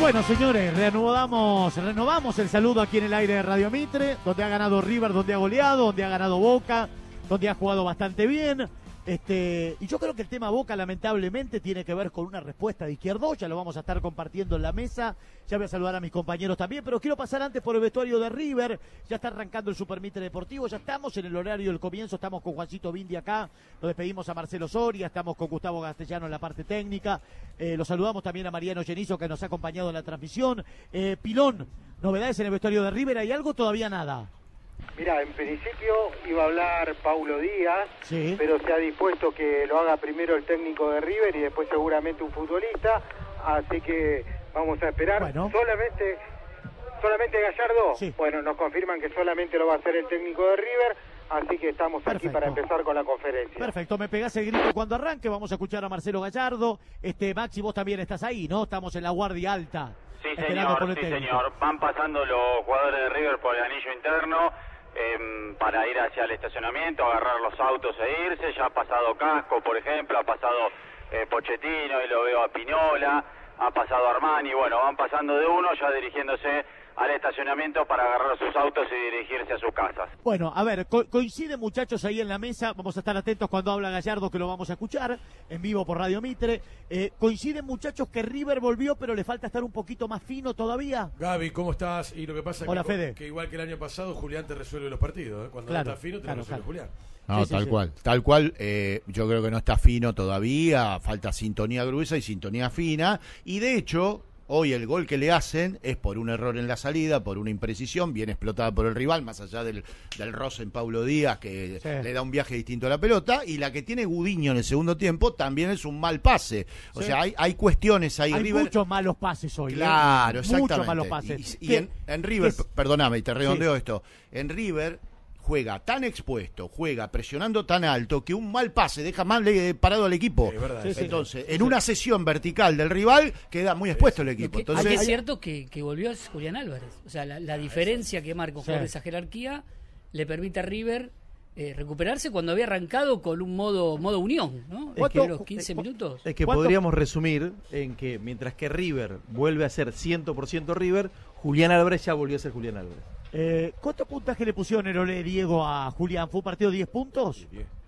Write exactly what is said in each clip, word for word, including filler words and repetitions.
Bueno, señores, renovamos, renovamos el saludo aquí en el aire de Radio Mitre, donde ha ganado River, donde ha goleado, donde ha ganado Boca, donde ha jugado bastante bien. Este, y yo creo que el tema Boca lamentablemente tiene que ver con una respuesta de Izquierdo, ya lo vamos a estar compartiendo en la mesa, ya voy a saludar a mis compañeros también, pero quiero pasar antes por el vestuario de River, ya está arrancando el Super Mitre Deportivo, ya estamos en el horario del comienzo, estamos con Juancito Bindi acá, lo despedimos a Marcelo Soria, estamos con Gustavo Castellano en la parte técnica, eh, lo saludamos también a Mariano Genizo que nos ha acompañado en la transmisión. eh, Pilón, novedades en el vestuario de River, ¿hay algo? Todavía nada. Mira, en principio iba a hablar Paulo Díaz, sí, pero se ha dispuesto que lo haga primero el técnico de River y después seguramente un futbolista, así que vamos a esperar. Bueno. Solamente solamente Gallardo, sí. Bueno, nos confirman que solamente lo va a hacer el técnico de River, así que estamos Perfecto. aquí para empezar con la conferencia. Perfecto, me pegás el grito cuando arranque, vamos a escuchar a Marcelo Gallardo. Este, Maxi, vos también estás ahí, ¿no? Estamos en la guardia alta. Sí, esperando por señor, el sí, técnico. señor. Van pasando los jugadores de River por el anillo interno eh, para ir hacia el estacionamiento, agarrar los autos e irse. Ya ha pasado Casco, por ejemplo, ha pasado eh, Pochettino, y lo veo a Pinola, ha pasado Armani. Bueno, van pasando de uno, ya dirigiéndose al estacionamiento para agarrar sus autos y dirigirse a sus casas. Bueno, a ver, co coinciden muchachos ahí en la mesa, vamos a estar atentos cuando habla Gallardo, que lo vamos a escuchar en vivo por Radio Mitre. Eh, coinciden muchachos que River volvió, pero le falta estar un poquito más fino todavía. Gaby, ¿cómo estás? Y lo que pasa Hola, es que, que igual que el año pasado, Julián te resuelve los partidos, ¿eh? Cuando claro, no está fino, te claro, lo resuelve claro. Julián. No, sí, sí, tal sí. cual, tal cual, eh, yo creo que no está fino todavía, falta sintonía gruesa y sintonía fina, y de hecho, hoy el gol que le hacen es por un error en la salida, por una imprecisión, bien explotada por el rival, más allá del, del roce en Paulo Díaz, que sí. le da un viaje distinto a la pelota, y la que tiene Gudiño en el segundo tiempo también es un mal pase, o sí. sea, hay, hay cuestiones ahí. Hay River... muchos malos pases hoy. Claro, ¿eh? exactamente. Muchos malos pases. Y, y en, en River, es... perdóname, y te redondeo sí. esto, en River juega tan expuesto, juega presionando tan alto que un mal pase deja mal parado al equipo. Es verdad, sí, Entonces, sí. en una sesión vertical del rival queda muy expuesto el equipo. Que, Entonces, es cierto que, que volvió es Julián Álvarez. O sea, la, la diferencia que marca un jugador de esa jerarquía le permite a River eh, recuperarse cuando había arrancado con un modo modo unión, ¿no? Es que los quince minutos. Es que podríamos resumir en que mientras que River vuelve a ser cien por ciento River, Julián Álvarez ya volvió a ser Julián Álvarez. Eh, ¿Cuánto puntaje le pusieron el Olé Diego a Julián? ¿Fue un partido de diez puntos?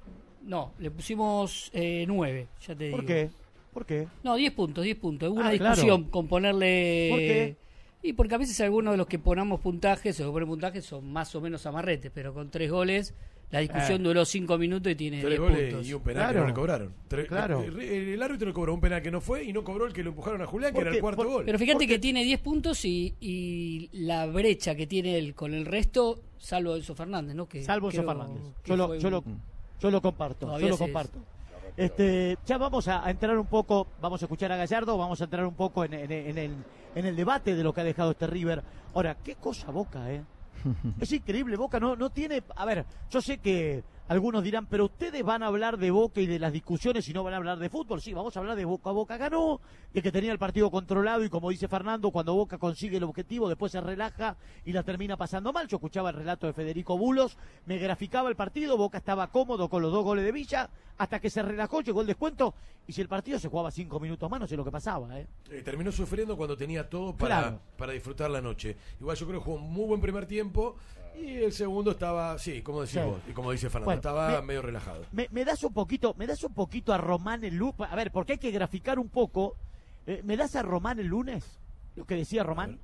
No, le pusimos eh, nueve, ya te digo. ¿Por qué? ¿Por qué? No, diez puntos, diez puntos. Hubo una ah, discusión claro. con ponerle... ¿Por qué? Y porque a veces algunos de los que ponamos puntajes, o que ponen puntajes, son más o menos amarretes, pero con tres goles, la discusión eh. duró cinco minutos y tiene tres diez goles puntos. Y un penal claro. que no le cobraron. Tres, claro. el, el, el árbitro le cobró un penal que no fue y no cobró el que lo empujaron a Julián, que era el cuarto por, gol. Pero fíjate que tiene diez puntos y, y la brecha que tiene él con el resto, salvo Enzo Fernández, ¿no? Que salvo Enzo Fernández. Yo lo, yo, un... lo, yo lo comparto, Todavía yo lo comparto. Este, ya vamos a, a entrar un poco, vamos a escuchar a Gallardo, vamos a entrar un poco en, en, en, el, en el debate de lo que ha dejado este River. Ahora, qué cosa Boca, ¿eh? Es increíble, Boca no, no tiene... A ver, yo sé que algunos dirán, pero ustedes van a hablar de Boca y de las discusiones y no van a hablar de fútbol. Sí, vamos a hablar de Boca. Boca ganó, de que tenía el partido controlado y como dice Fernando, cuando Boca consigue el objetivo, después se relaja y la termina pasando mal. Yo escuchaba el relato de Federico Bulos, me graficaba el partido, Boca estaba cómodo con los dos goles de Villa, hasta que se relajó, llegó el descuento, y si el partido se jugaba cinco minutos más, no sé lo que pasaba, ¿eh? Eh, terminó sufriendo cuando tenía todo para, claro. para disfrutar la noche. Igual yo creo que jugó un muy buen primer tiempo y el segundo estaba, sí, como decís sí. vos, y como dice Fernando, bueno, estaba me, medio relajado. Me, me das un poquito, me das un poquito a Román el lunes, a ver, porque hay que graficar un poco, eh, ¿me das a Román el lunes? Lo que decía Román.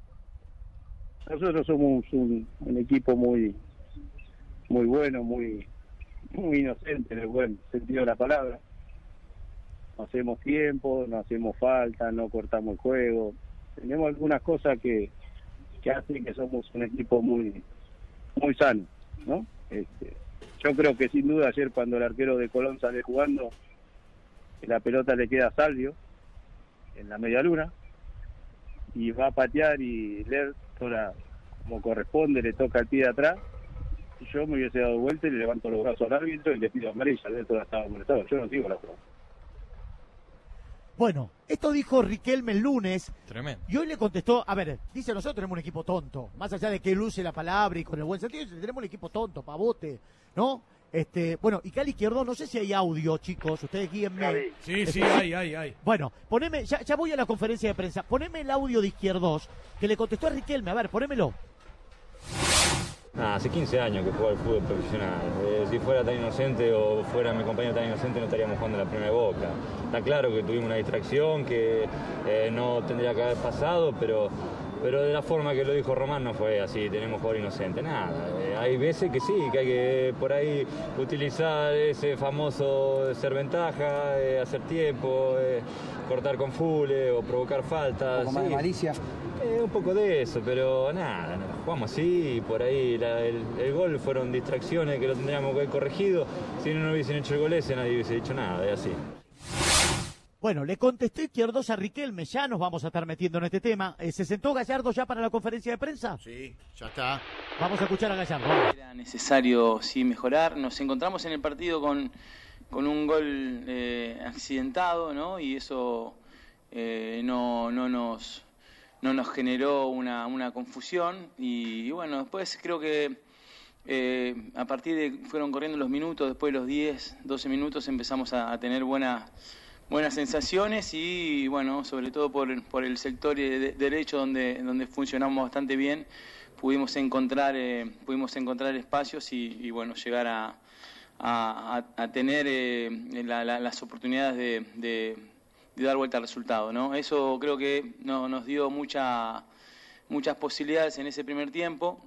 Nosotros somos un, un equipo muy muy bueno, muy muy inocente en el buen sentido de la palabra. No hacemos tiempo, no hacemos falta, no cortamos el juego. Tenemos algunas cosas que, que hacen que somos un equipo muy muy sano, ¿no? Este, yo creo que sin duda ayer cuando el arquero de Colón sale jugando, la pelota le queda a Salvio en la media luna y va a patear y leer toda como corresponde, le toca el pie de atrás. Yo me hubiese dado vuelta y le levanto los brazos al árbitro y le pido amarilla. El árbitro estaba molestado. Yo no sigo la jugada. Bueno, esto dijo Riquelme el lunes. Tremendo. Y hoy le contestó, a ver, dice, nosotros tenemos un equipo tonto. Más allá de que él use la palabra y con el buen sentido, tenemos un equipo tonto, pavote, ¿no? Este, bueno, y Cali Izquierdo, no sé si hay audio, chicos, ustedes guíenme. Sí, sí, hay, hay, hay. Bueno, poneme, ya, ya voy a la conferencia de prensa, poneme el audio de Izquierdos, que le contestó a Riquelme, a ver, ponémelo. Ah, hace quince años que juego al fútbol profesional. Eh, si fuera tan inocente o fuera mi compañero tan inocente no estaríamos jugando en la primera Boca. Está claro que tuvimos una distracción que eh, no tendría que haber pasado, pero, pero de la forma que lo dijo Román no fue así, tenemos jugador inocente, nada. Eh, hay veces que sí, que hay que por ahí utilizar ese famoso ser ventaja, eh, hacer tiempo, eh, cortar con full o provocar faltas. ¿Un poco más sí. de malicia? Eh, un poco de eso, pero nada, no, jugamos así y por ahí la, el, el gol fueron distracciones que lo tendríamos que haber corregido. Si no, no hubiesen hecho el gol ese, nadie hubiese dicho nada, es así. Bueno, le contestó Izquierdos a Riquelme, ya nos vamos a estar metiendo en este tema. Eh, ¿Se sentó Gallardo ya para la conferencia de prensa? Sí, ya está. Vamos a escuchar a Gallardo. Era necesario, sí, mejorar. Nos encontramos en el partido con, con un gol eh, accidentado, ¿no? Y eso eh, no, no nos... no nos generó una, una confusión y, y bueno, después creo que eh, a partir de, fueron corriendo los minutos, después de los diez, doce minutos empezamos a, a tener buenas, buenas sensaciones y bueno, sobre todo por, por el sector de, derecho donde, donde funcionamos bastante bien, pudimos encontrar, eh, pudimos encontrar espacios y, y bueno, llegar a, a, a tener eh, la, la, las oportunidades de... de de dar vuelta al resultado, ¿no? Eso creo que no, nos dio mucha, muchas posibilidades en ese primer tiempo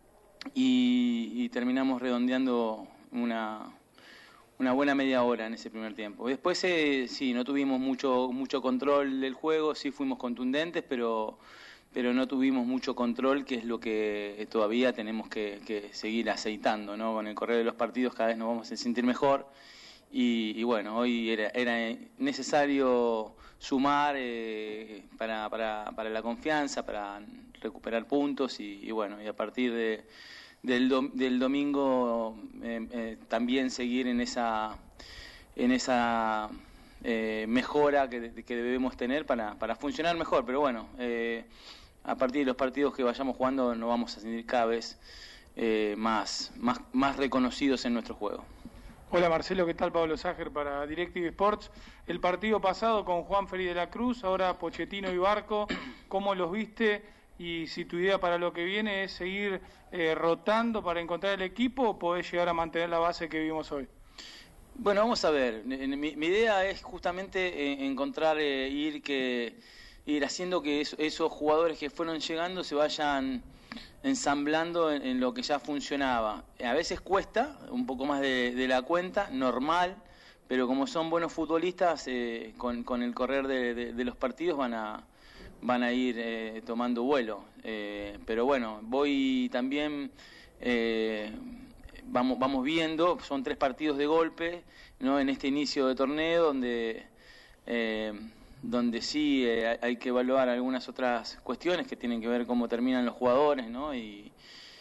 y, y terminamos redondeando una, una buena media hora en ese primer tiempo. Después eh, sí, no tuvimos mucho, mucho control del juego, sí fuimos contundentes, pero, pero no tuvimos mucho control, que es lo que todavía tenemos que, que seguir aceitando, ¿no? Con el correr de los partidos cada vez nos vamos a sentir mejor. Y, y bueno, hoy era, era necesario sumar eh, para, para, para la confianza, para recuperar puntos y, y bueno, y a partir de, del, do, del domingo eh, eh, también seguir en esa, en esa eh, mejora que, que debemos tener para, para funcionar mejor. Pero bueno, eh, a partir de los partidos que vayamos jugando nos vamos a sentir cada vez eh, más, más, más reconocidos en nuestro juego. Hola Marcelo, ¿qué tal? Pablo Ságer para DirecTV Sports. El partido pasado con Juanfer de la Cruz, ahora Pochettino y Barco, ¿cómo los viste? Y si tu idea para lo que viene es seguir eh, rotando para encontrar el equipo o podés llegar a mantener la base que vimos hoy. Bueno, vamos a ver. Mi, mi idea es justamente encontrar, eh, ir que ir haciendo que eso, esos jugadores que fueron llegando se vayan ensamblando en, en lo que ya funcionaba. A veces cuesta un poco más de, de la cuenta, normal, pero como son buenos futbolistas, eh, con, con el correr de, de, de los partidos van a van a ir eh, tomando vuelo. Eh, pero bueno, voy también, eh, vamos vamos viendo, son tres partidos de golpe, ¿no? En este inicio de torneo donde eh, donde sí eh, hay que evaluar algunas otras cuestiones que tienen que ver cómo terminan los jugadores, ¿no? Y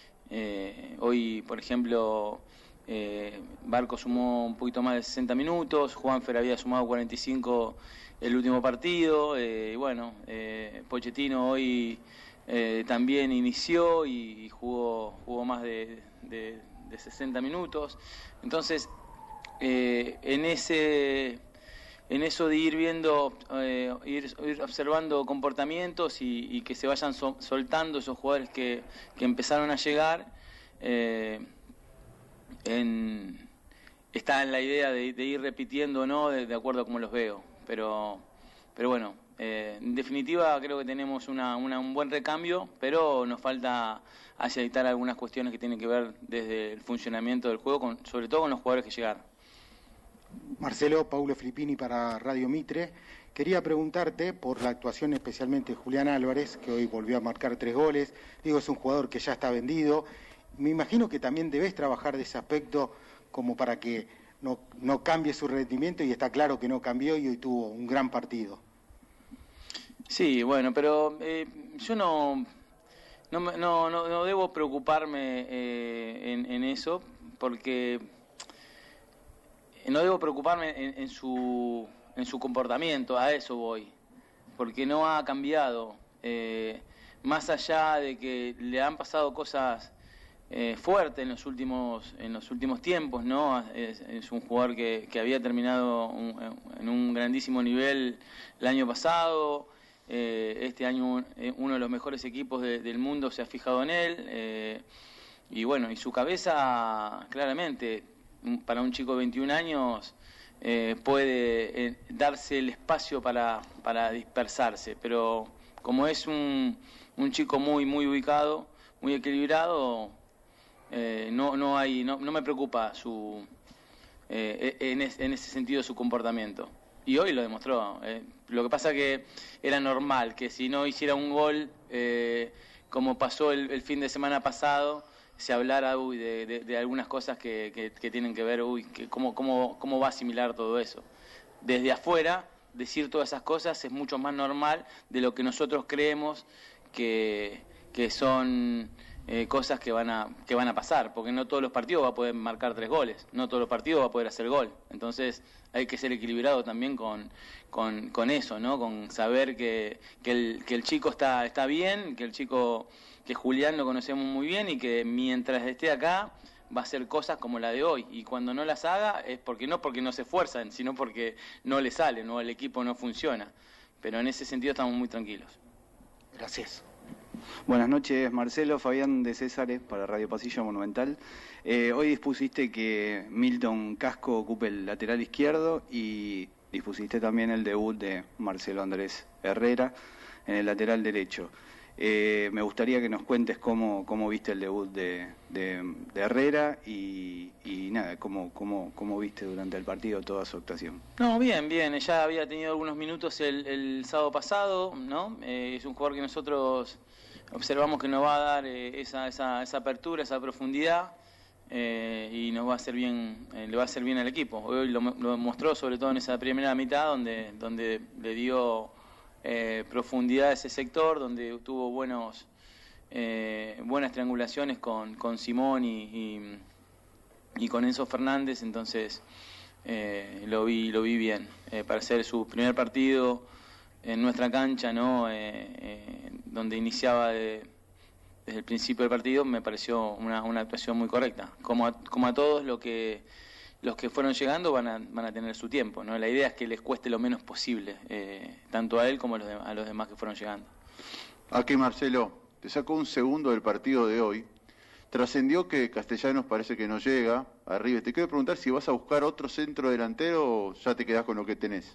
eh, hoy, por ejemplo, eh, Barco sumó un poquito más de sesenta minutos, Juanfer había sumado cuarenta y cinco el último partido, eh, y bueno, eh, Pochettino hoy eh, también inició y jugó, jugó más de, de, de sesenta minutos. Entonces, eh, en ese... en eso de ir viendo, eh, ir, ir observando comportamientos y, y que se vayan so, soltando esos jugadores que, que empezaron a llegar, eh, en, está en la idea de, de ir repitiendo, ¿no? De, de acuerdo a cómo los veo. Pero, pero bueno, eh, en definitiva creo que tenemos una, una, un buen recambio, pero nos falta aceitar algunas cuestiones que tienen que ver desde el funcionamiento del juego, con, sobre todo con los jugadores que llegaron. Marcelo, Paulo Filippini para Radio Mitre. Quería preguntarte por la actuación especialmente de Julián Álvarez, que hoy volvió a marcar tres goles. Digo, es un jugador que ya está vendido. Me imagino que también debes trabajar de ese aspecto como para que no, no cambie su rendimiento, y está claro que no cambió y hoy tuvo un gran partido. Sí, bueno, pero eh, yo no, no, no, no, no debo preocuparme eh, en, en eso, porque... No debo preocuparme en, en, su, en su comportamiento, a eso voy, porque no ha cambiado. Eh, más allá de que le han pasado cosas eh, fuerte en los últimos en los últimos tiempos, ¿no? Es, es un jugador que, que había terminado un, en un grandísimo nivel el año pasado. Eh, este año uno de los mejores equipos de, del mundo se ha fijado en él. Eh, y bueno, y su cabeza, claramente, para un chico de veintiún años, eh, puede eh, darse el espacio para, para dispersarse. Pero como es un, un chico muy, muy ubicado, muy equilibrado, eh, no, no, hay, no, no me preocupa su, eh, en, es, en ese sentido su comportamiento. Y hoy lo demostró. Eh. Lo que pasa que era normal que si no hiciera un gol, eh, como pasó el, el fin de semana pasado, se hablara uy, de, de, de algunas cosas que, que, que tienen que ver, uy, que cómo, cómo, cómo va a asimilar todo eso. Desde afuera, decir todas esas cosas es mucho más normal de lo que nosotros creemos que, que son eh, cosas que van, a, que van a pasar, porque no todos los partidos va a poder marcar tres goles, no todos los partidos va a poder hacer gol. Entonces hay que ser equilibrado también con, con, con eso, ¿no? Con saber que, que, el, que el chico está, está bien, que el chico, que Julián lo conocemos muy bien y que mientras esté acá va a hacer cosas como la de hoy. Y cuando no las haga es porque no porque no se esfuerzan, sino porque no le salen o el equipo no funciona. Pero en ese sentido estamos muy tranquilos. Gracias. Buenas noches, Marcelo. Fabián de Césares para Radio Pasillo Monumental. Eh, hoy dispusiste que Milton Casco ocupe el lateral izquierdo y dispusiste también el debut de Marcelo Andrés Herrera en el lateral derecho. Eh, me gustaría que nos cuentes cómo, cómo viste el debut de, de, de Herrera y, y nada, cómo, cómo, cómo viste durante el partido toda su actuación. No, bien, bien. Ya había tenido algunos minutos el, el sábado pasado, ¿no? Eh, es un jugador que nosotros observamos que nos va a dar eh, esa, esa, esa apertura, esa profundidad eh, y nos va a hacer bien, eh, le va a hacer bien al equipo. Hoy lo, lo mostró sobre todo en esa primera mitad donde, donde le dio Eh, profundidad de ese sector, donde tuvo buenos eh, buenas triangulaciones con, con Simón y, y, y con Enzo Fernández. Entonces eh, lo vi lo vi bien eh, para hacer su primer partido en nuestra cancha, ¿no? Eh, eh, donde iniciaba de, desde el principio del partido. Me pareció una, una actuación muy correcta, como a, como a todos lo que los que fueron llegando van a, van a tener su tiempo, ¿no? La idea es que les cueste lo menos posible, eh, tanto a él como a los, de, a los demás que fueron llegando. Aquí, Marcelo, te sacó un segundo del partido de hoy. Trascendió que Castellanos parece que no llega arriba. Te quiero preguntar si vas a buscar otro centro delantero o ya te quedás con lo que tenés.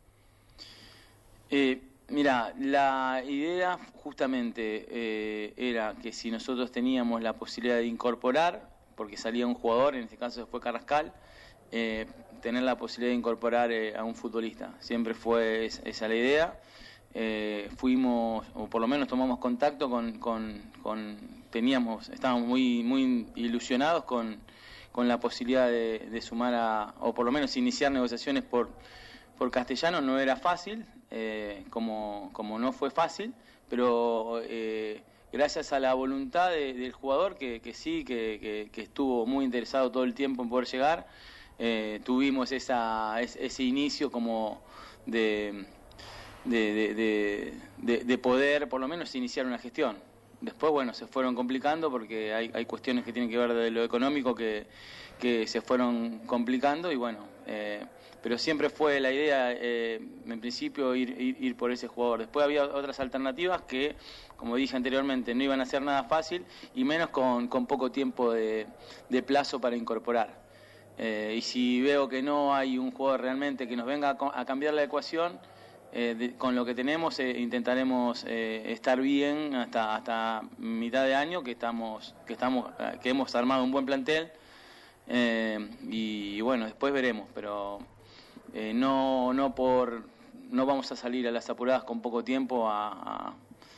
Eh, mira, la idea justamente eh, era que si nosotros teníamos la posibilidad de incorporar, porque salía un jugador, en este caso fue Carrascal, eh, tener la posibilidad de incorporar eh, a un futbolista. Siempre fue esa, esa la idea. Eh, fuimos, o por lo menos tomamos contacto con, con, con teníamos, estábamos muy, muy ilusionados con, con la posibilidad de, de sumar a, o por lo menos iniciar negociaciones por, por Castellanos. No era fácil, eh, como, como no fue fácil, pero eh, gracias a la voluntad de, del jugador, que, que sí, que, que, que estuvo muy interesado todo el tiempo en poder llegar, eh, tuvimos esa, ese, ese inicio como de, de, de, de, de, de poder por lo menos iniciar una gestión. Después, bueno, se fueron complicando porque hay, hay cuestiones que tienen que ver de lo económico que, que se fueron complicando y bueno, eh, pero siempre fue la idea, eh, en principio, ir, ir, ir por ese jugador. Después había otras alternativas que, como dije anteriormente, no iban a ser nada fácil y menos con, con poco tiempo de, de plazo para incorporar. Eh, y si veo que no hay un jugador realmente que nos venga a, a cambiar la ecuación, eh, de, con lo que tenemos eh, intentaremos eh, estar bien hasta hasta mitad de año, que estamos que estamos que hemos armado un buen plantel eh, y, y bueno, después veremos, pero eh, no no por no vamos a salir a las apuradas con poco tiempo a, a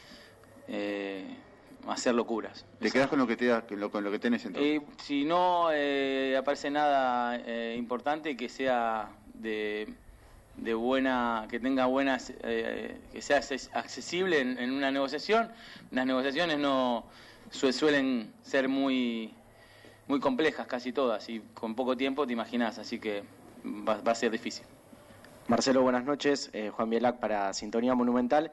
eh, hacer locuras. ¿Te quedás con lo que te da, con lo que tenés entonces? Eh, si no eh, aparece nada eh, importante que sea de, de buena, que tenga buenas, eh, que sea accesible en, en una negociación. Las negociaciones no su, suelen ser muy muy complejas, casi todas, y con poco tiempo te imaginás, así que va, va a ser difícil. Marcelo, buenas noches. Eh, Juan Bielac para Sintonía Monumental.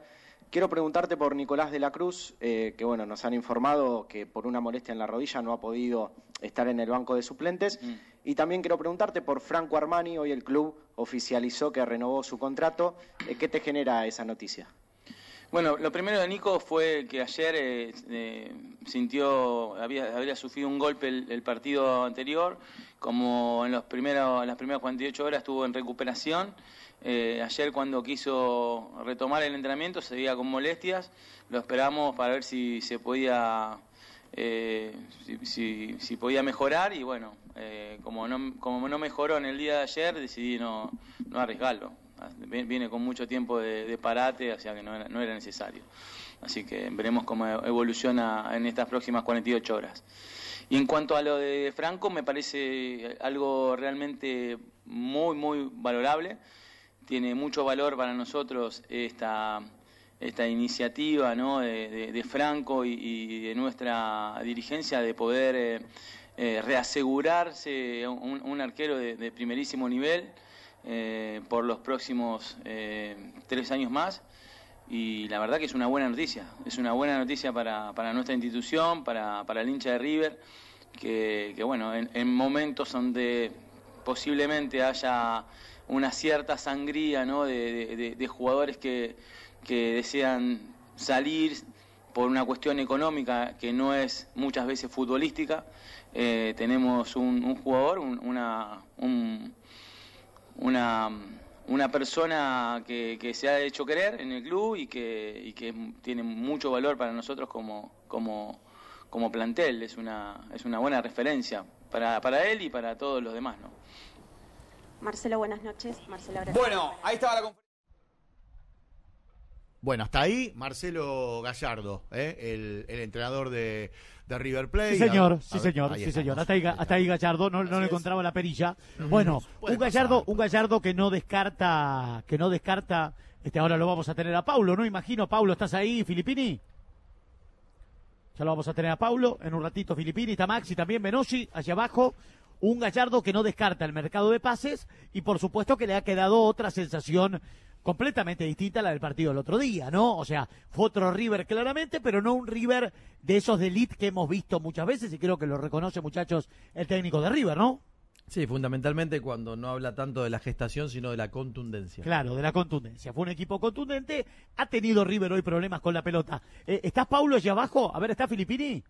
quiero preguntarte por Nicolás de la Cruz, eh, que bueno, nos han informado que por una molestia en la rodilla no ha podido estar en el banco de suplentes. Mm. Y también quiero preguntarte por Franco Armani. Hoy el club oficializó que renovó su contrato. Eh, ¿Qué te genera esa noticia? Bueno, lo primero de Nico fue que ayer eh, eh, sintió, había, había sufrido un golpe el, el partido anterior, como en, los primeros, en las primeras cuarenta y ocho horas estuvo en recuperación. Eh, ayer cuando quiso retomar el entrenamiento se veía con molestias, lo esperamos para ver si se podía, eh, si, si, si podía mejorar y bueno, eh, como, no, como no mejoró en el día de ayer decidí no, no arriesgarlo. Viene con mucho tiempo de, de parate, o sea que no era, no era necesario. Así que veremos cómo evoluciona en estas próximas cuarenta y ocho horas. Y en cuanto a lo de Franco, me parece algo realmente muy, muy valorable. Tiene mucho valor para nosotros esta, esta iniciativa, ¿no? de, de, de Franco y, y de nuestra dirigencia de poder eh, eh, reasegurarse un, un arquero de, de primerísimo nivel. Eh, por los próximos eh, tres años más y la verdad que es una buena noticia, es una buena noticia para, para nuestra institución, para, para el hincha de River, que, que bueno, en, en momentos donde posiblemente haya una cierta sangría, ¿no? de, de, de jugadores que, que desean salir por una cuestión económica que no es muchas veces futbolística, eh, tenemos un, un jugador, un, una... Un, Una, una persona que, que se ha hecho querer en el club y que, y que tiene mucho valor para nosotros como, como, como plantel. Es una, es una buena referencia para, para él y para todos los demás, ¿no? Marcelo, buenas noches. Marcelo, gracias. Bueno, ahí estaba la conferencia. Bueno, hasta ahí Marcelo Gallardo, ¿eh? el, el entrenador de, de River Plate. Sí, señor, a, sí, a señor, ver, sí, estamos, señor. Hasta ahí, hasta ahí Gallardo, no, no le encontraba la perilla. Bueno, Puede un Gallardo, pasar. un Gallardo que no descarta, que no descarta, este ahora lo vamos a tener a Paulo, ¿no? Imagino, Paulo, ¿estás ahí, Filippini? Ya lo vamos a tener a Paulo, en un ratito Filippini, está Maxi también, Benossi, hacia abajo. Un Gallardo que no descarta el mercado de pases y por supuesto que le ha quedado otra sensación completamente distinta a la del partido del otro día, ¿no? O sea, fue otro River claramente, pero no un River de esos de elite que hemos visto muchas veces y creo que lo reconoce, muchachos, el técnico de River, ¿no? Sí, fundamentalmente cuando no habla tanto de la gestación, sino de la contundencia. Claro, de la contundencia. Fue un equipo contundente. Ha tenido River hoy problemas con la pelota. Eh, ¿Estás, Paulo, allá abajo? A ver, ¿está Filippini?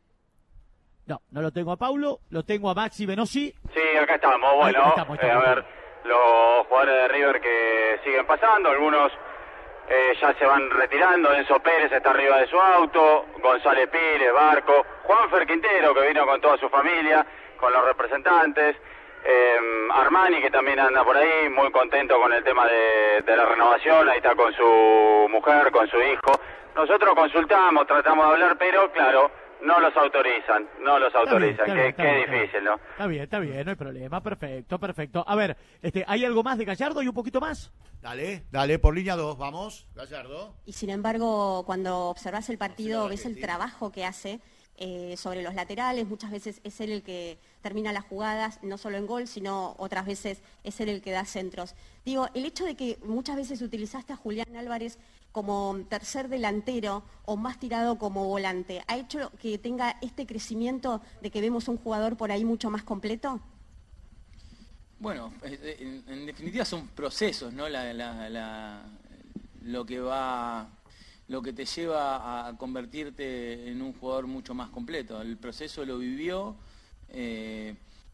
No, no lo tengo a Paulo, lo tengo a Maxi Benossi. Sí, acá estamos. Bueno, Ahí estamos, estamos. Eh, a ver, los jugadores de River que siguen pasando, algunos eh, ya se van retirando. Enzo Pérez está arriba de su auto, González Pires, Barco, Juanfer Quintero que vino con toda su familia, con los representantes, eh, Armani que también anda por ahí, muy contento con el tema de, de la renovación, ahí está con su mujer, con su hijo. Nosotros consultamos, tratamos de hablar, pero claro, no los autorizan, no los autorizan, Está bien, está qué, bien, qué difícil, ¿no? Está bien, está bien, no hay problema, perfecto, perfecto. A ver, este, ¿hay algo más de Gallardo y un poquito más? Dale, dale, por línea dos, vamos, Gallardo. Y sin embargo, cuando observas el partido, ves el trabajo que hace eh, sobre los laterales. Muchas veces es él el que termina las jugadas, no solo en gol, sino otras veces es él el que da centros. Digo, el hecho de que muchas veces utilizaste a Julián Álvarez como tercer delantero o más tirado como volante, ¿ha hecho que tenga este crecimiento de que vemos un jugador por ahí mucho más completo? Bueno, en, en definitiva son procesos, ¿no? La, la, la, lo que va, lo que te lleva a convertirte en un jugador mucho más completo. El proceso lo vivió, eh,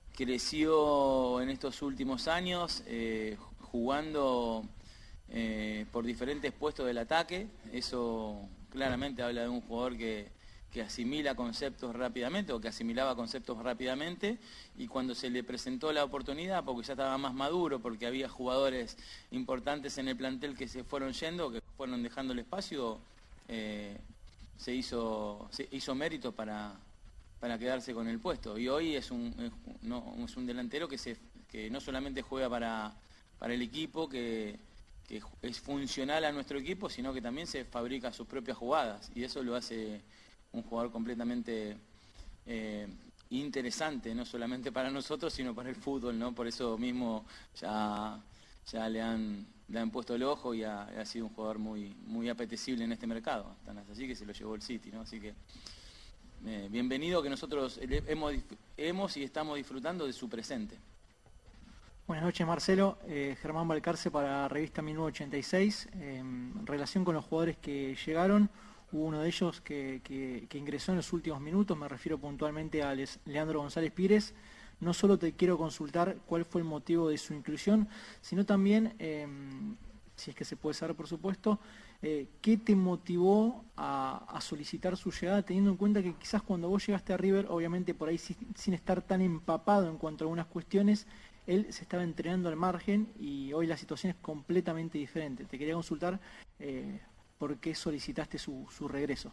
creció en estos últimos años eh, jugando eh, por diferentes puestos del ataque. Eso claramente habla de un jugador que, que asimila conceptos rápidamente o que asimilaba conceptos rápidamente, y cuando se le presentó la oportunidad, porque ya estaba más maduro, porque había jugadores importantes en el plantel que se fueron yendo, que fueron dejando el espacio, eh, se hizo se hizo mérito para, para quedarse con el puesto. Y hoy es un, es, no, es un delantero que, se, que no solamente juega para, para el equipo, que, que es funcional a nuestro equipo, sino que también se fabrica sus propias jugadas, y eso lo hace un jugador completamente eh, interesante, no solamente para nosotros, sino para el fútbol, ¿no? Por eso mismo ya, ya le han le han puesto el ojo y ha, ha sido un jugador muy, muy apetecible en este mercado. Tan así que se lo llevó el City, ¿no? Así que eh, bienvenido, que nosotros hemos, hemos y estamos disfrutando de su presente. Buenas noches, Marcelo. Eh, Germán Balcarce para Revista mil novecientos ochenta y seis. Eh, en relación con los jugadores que llegaron, hubo uno de ellos que, que, que ingresó en los últimos minutos, me refiero puntualmente a Les, Leandro González Pires. No solo te quiero consultar cuál fue el motivo de su inclusión, sino también, eh, si es que se puede saber por supuesto, eh, qué te motivó a, a solicitar su llegada, teniendo en cuenta que quizás cuando vos llegaste a River, obviamente por ahí sin, sin estar tan empapado en cuanto a algunas cuestiones, él se estaba entrenando al margen y hoy la situación es completamente diferente. Te quería consultar eh, por qué solicitaste su, su regreso.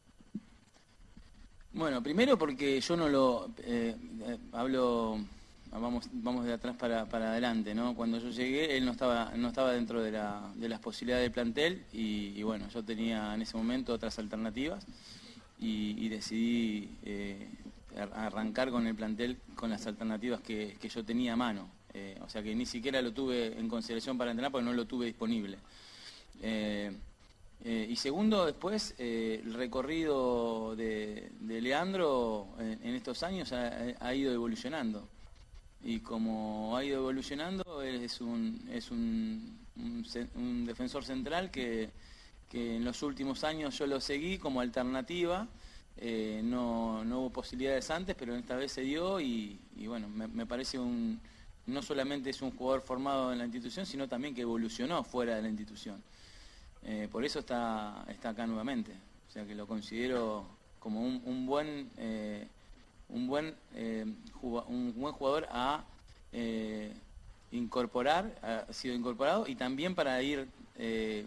Bueno, primero porque yo no lo... Eh, eh, hablo... Vamos, vamos de atrás para, para adelante, ¿no? Cuando yo llegué, él no estaba, no estaba dentro de, la, de las posibilidades del plantel y, y bueno, yo tenía en ese momento otras alternativas y, y decidí eh, arrancar con el plantel con las alternativas que, que yo tenía a mano. Eh, o sea que ni siquiera lo tuve en consideración para entrenar porque no lo tuve disponible. Eh, eh, y segundo, después, eh, el recorrido de, de Leandro en, en estos años ha, ha ido evolucionando. Y como ha ido evolucionando, es un, es un, un, un defensor central que, que en los últimos años yo lo seguí como alternativa. Eh, no, no hubo posibilidades antes, pero esta vez se dio y, y bueno, me, me parece un... No solamente es un jugador formado en la institución, sino también que evolucionó fuera de la institución. Eh, por eso está, está acá nuevamente. O sea que lo considero como un, un buen... Eh, un buen eh, un buen jugador a eh, incorporar, ha sido incorporado y también para ir eh,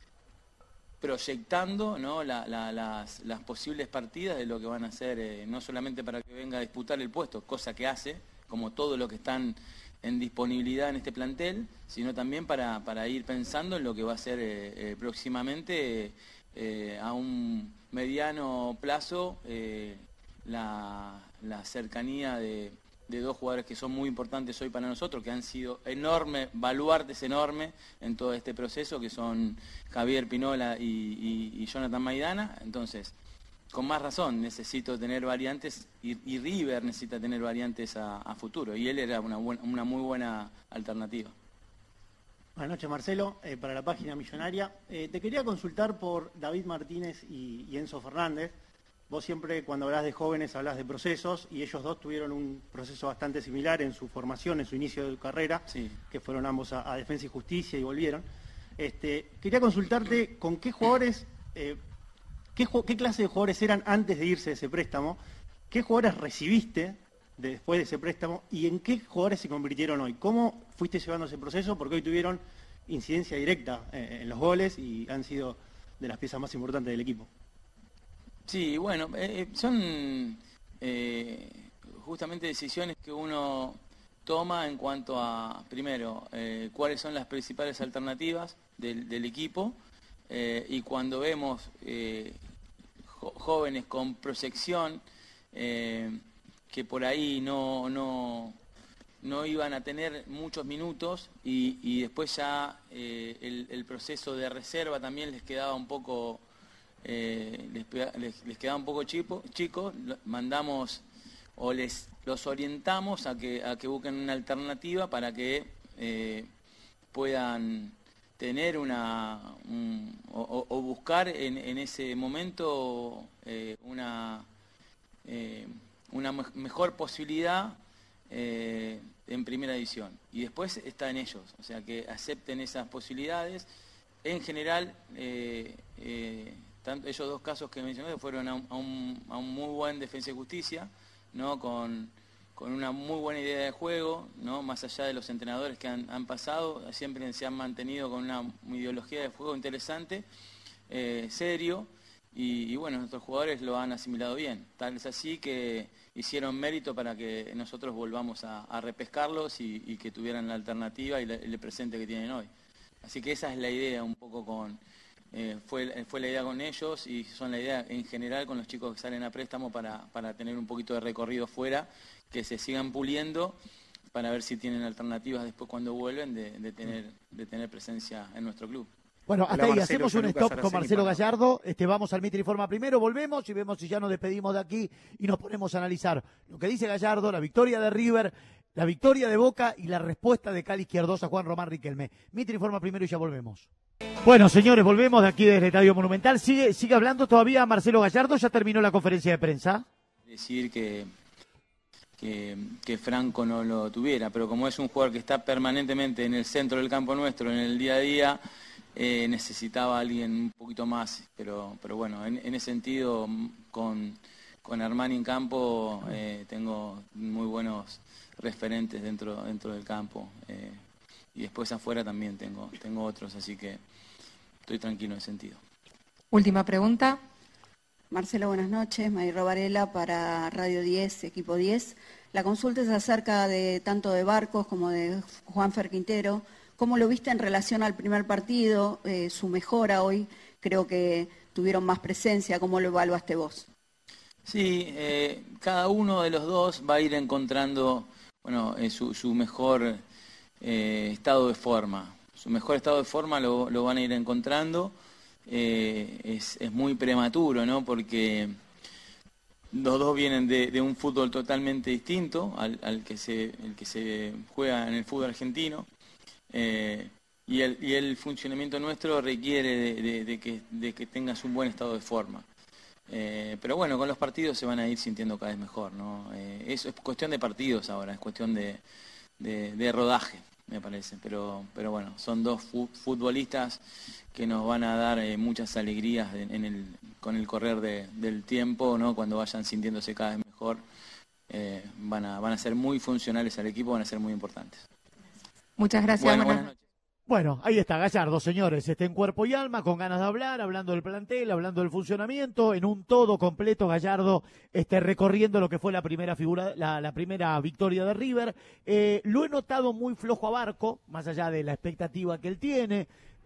proyectando, ¿no? la, la, las, las posibles partidas de lo que van a hacer, eh, no solamente para que venga a disputar el puesto, cosa que hace, como todo lo que están en disponibilidad en este plantel, sino también para, para ir pensando en lo que va a ser eh, eh, próximamente eh, a un mediano plazo eh, la, la cercanía de, de dos jugadores que son muy importantes hoy para nosotros, que han sido enormes, baluartes enormes en todo este proceso, que son Javier Pinola y, y, y Jonathan Maidana. Entonces, con más razón, necesito tener variantes y, y River necesita tener variantes a, a futuro, y él era una, buena, una muy buena alternativa. Buenas noches, Marcelo, eh, para la página Millonaria. Eh, te quería consultar por David Martínez y, y Enzo Fernández. Vos siempre cuando hablas de jóvenes hablas de procesos y ellos dos tuvieron un proceso bastante similar en su formación, en su inicio de carrera, sí. que fueron ambos a, a Defensa y Justicia y volvieron. Este, quería consultarte con qué jugadores, eh, qué, qué clase de jugadores eran antes de irse de ese préstamo, qué jugadores recibiste de, después de ese préstamo y en qué jugadores se convirtieron hoy. ¿Cómo fuiste llevando ese proceso? Porque hoy tuvieron incidencia directa eh, en los goles y han sido de las piezas más importantes del equipo. Sí, bueno, eh, son eh, justamente decisiones que uno toma en cuanto a, primero, eh, cuáles son las principales alternativas del, del equipo eh, y cuando vemos eh, jo jóvenes con proyección eh, que por ahí no, no, no iban a tener muchos minutos y, y después ya eh, el, el proceso de reserva también les quedaba un poco... Eh, les, les, les quedaba un poco chico, chicos, mandamos o les los orientamos a que, a que busquen una alternativa para que eh, puedan tener una un, o, o buscar en, en ese momento eh, una, eh, una mejor posibilidad eh, en primera división. Y después está en ellos, o sea que acepten esas posibilidades. En general, eh, eh, Tanto, esos dos casos que mencioné fueron a un, a un, a un muy buen Defensa y Justicia, ¿no? con, con una muy buena idea de juego, ¿no? Más allá de los entrenadores que han, han pasado, siempre se han mantenido con una ideología de juego interesante, eh, serio, y, y bueno, nuestros jugadores lo han asimilado bien. Tal es así que hicieron mérito para que nosotros volvamos a, a repescarlos y, y que tuvieran la alternativa y la, el presente que tienen hoy. Así que esa es la idea un poco con... Eh, fue, fue la idea con ellos y son la idea en general con los chicos que salen a préstamo para, para tener un poquito de recorrido fuera, que se sigan puliendo, para ver si tienen alternativas después cuando vuelven de, de tener de tener presencia en nuestro club. Bueno, hasta ahí hacemos un stop con Marcelo Gallardo. Este, vamos al Mitre Informa primero, volvemos y vemos si ya nos despedimos de aquí y nos ponemos a analizar lo que dice Gallardo, la victoria de River, la victoria de Boca y la respuesta de Cali Izquierdosa, Juan Román Riquelme. Mitre Informa primero y ya volvemos. Bueno, señores, volvemos de aquí desde el Estadio Monumental. ¿Sigue, sigue hablando todavía Marcelo Gallardo? ¿Ya terminó la conferencia de prensa? Decir que, que, que Franco no lo tuviera, pero como es un jugador que está permanentemente en el centro del campo nuestro, en el día a día, eh, necesitaba a alguien un poquito más. Pero, pero bueno, en, en ese sentido, con, con Armani en campo, eh, tengo muy buenos referentes dentro, dentro del campo. Eh, y después afuera también tengo, tengo otros, así que estoy tranquilo en ese sentido. Última pregunta. Marcelo, buenas noches. Mayro Varela para Radio diez, Equipo diez. La consulta es acerca de tanto de Barcos como de Juanfer Quintero. ¿Cómo lo viste en relación al primer partido? Eh, su mejora hoy, creo que tuvieron más presencia. ¿Cómo lo evaluaste vos? Sí, eh, cada uno de los dos va a ir encontrando bueno, eh, su, su mejor eh, estado de forma. Su mejor estado de forma lo, lo van a ir encontrando. Eh, es, es muy prematuro, ¿no? Porque los dos vienen de, de un fútbol totalmente distinto al, al que se, el que se juega en el fútbol argentino. Eh, y, el, y el funcionamiento nuestro requiere de, de, de, que, de que tengas un buen estado de forma. Eh, pero bueno, con los partidos se van a ir sintiendo cada vez mejor, ¿no? Eh, eso es cuestión de partidos ahora, es cuestión de, de, de rodaje, me parece. Pero, pero bueno, son dos futbolistas que nos van a dar eh, muchas alegrías en, en el, con el correr de, del tiempo, ¿no? Cuando vayan sintiéndose cada vez mejor, eh, van, a, van a ser muy funcionales al equipo, van a ser muy importantes. Muchas gracias. Bueno, buenas noches. Bueno, ahí está Gallardo, señores, está en cuerpo y alma, con ganas de hablar, hablando del plantel, hablando del funcionamiento, en un todo completo Gallardo este, recorriendo lo que fue la primera figura, la, la primera victoria de River. Eh, lo he notado muy flojo a Barco, más allá de la expectativa que él tiene,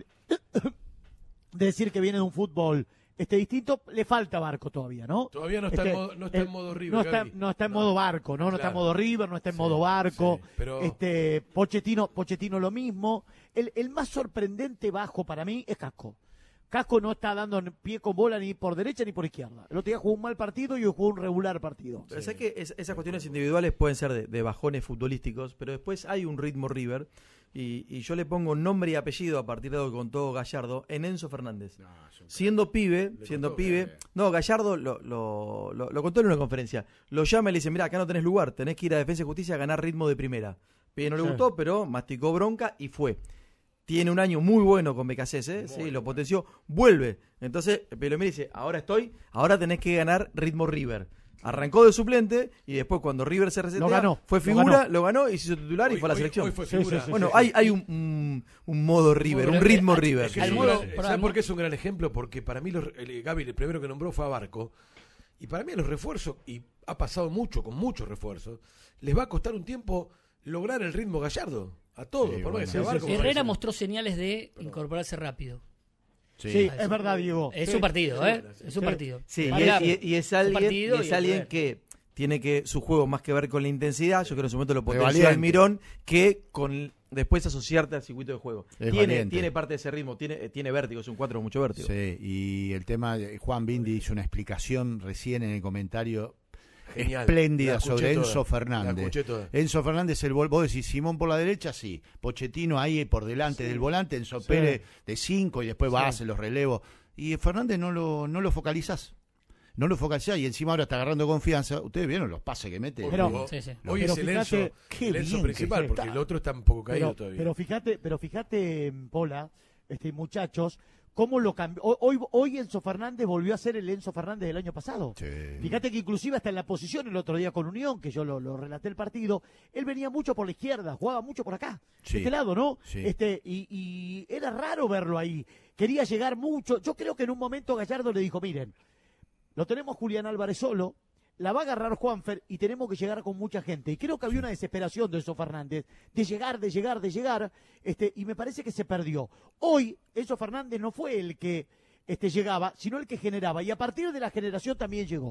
de decir que viene de un fútbol este distinto, le falta Barco todavía, ¿no? Todavía no está, este, en, modo, no está eh, en modo River. No está, no está en modo Barco, ¿no? No Claro. está en modo River, no está en Sí, modo Barco. sí, pero... Este, Pochettino, Pochettino lo mismo. El, el más sorprendente bajo para mí es Casco. Casco no está dando pie con bola ni por derecha ni por izquierda. El otro día jugó un mal partido y hoy jugó un regular partido. Pero sé que es, esas cuestiones individuales pueden ser de, de bajones futbolísticos, pero después hay un ritmo River. Y, y yo le pongo nombre y apellido a partir de lo que contó Gallardo en Enzo Fernández. No, siendo pibe, le siendo pibe. Que... No, Gallardo lo, lo, lo, lo contó en una conferencia. Lo llama y le dice, mirá, acá no tenés lugar, tenés que ir a Defensa y Justicia a ganar ritmo de primera. Pibe no le sí. gustó, pero masticó bronca y fue. Tiene un año muy bueno con Becasese, sí, lo potenció, vuelve. Entonces, pero me dice, ahora estoy, ahora tenés que ganar ritmo River. Arrancó de suplente y después cuando River se resetea, lo ganó, fue figura, lo ganó, lo ganó y se hizo titular hoy, y fue a la hoy, selección. Hoy fue figura. Sí, sí, sí, bueno, sí, hay, sí. hay un, un, un modo River, modo un ritmo es, River. Es que es modo, ¿Sabes por qué es un gran ejemplo? Porque para mí, los, el, Gaby, el primero que nombró fue a Barco. Y para mí los refuerzos, y ha pasado mucho con muchos refuerzos, les va a costar un tiempo lograr el ritmo Gallardo. A todos. Sí, por bueno, sí, Barco, sí, Herrera mostró señales de Perdón. incorporarse rápido. Sí, sí, es verdad, Diego. Es sí. un partido, ¿eh? Es un sí. partido. Sí, y, y, y es alguien, y es alguien que tiene que su juego más que ver con la intensidad, yo creo que en su momento lo potenció Almirón, que con después asociarte al circuito de juego. Tiene, tiene parte de ese ritmo, tiene, tiene vértigo, es un cuatro con mucho vértigo. Sí, y el tema, Juan Bindi hizo una explicación recién en el comentario Genial. espléndida sobre toda. Enzo Fernández. Enzo Fernández, el vos decís Simón por la derecha, sí. Pochettino ahí por delante sí. del volante, Enzo sí. Pérez de cinco y después sí. va a hacer los relevos. Y Fernández no lo, no lo focalizás. No lo focalizás y encima ahora está agarrando confianza. Ustedes vieron los pases que mete. Pero, sí, sí. Hoy pero es el Enzo, qué el Enzo principal, que porque el otro está un poco caído pero, todavía. Pero fíjate, pero fíjate, Pola, este muchachos, cómo lo cambió. Hoy, hoy Enzo Fernández volvió a ser el Enzo Fernández del año pasado. Sí. Fíjate que inclusive hasta en la posición el otro día con Unión, que yo lo, lo relaté el partido, él venía mucho por la izquierda, jugaba mucho por acá, sí. de este lado, ¿no? Sí. Este, y, y era raro verlo ahí. Quería llegar mucho. Yo creo que en un momento Gallardo le dijo, miren, lo tenemos Julián Álvarez solo, la va a agarrar Juanfer y tenemos que llegar con mucha gente. Y creo que había una desesperación de Enzo Fernández, de llegar, de llegar, de llegar, este, y me parece que se perdió. Hoy, Enzo Fernández no fue el que este, llegaba, sino el que generaba. Y a partir de la generación también llegó.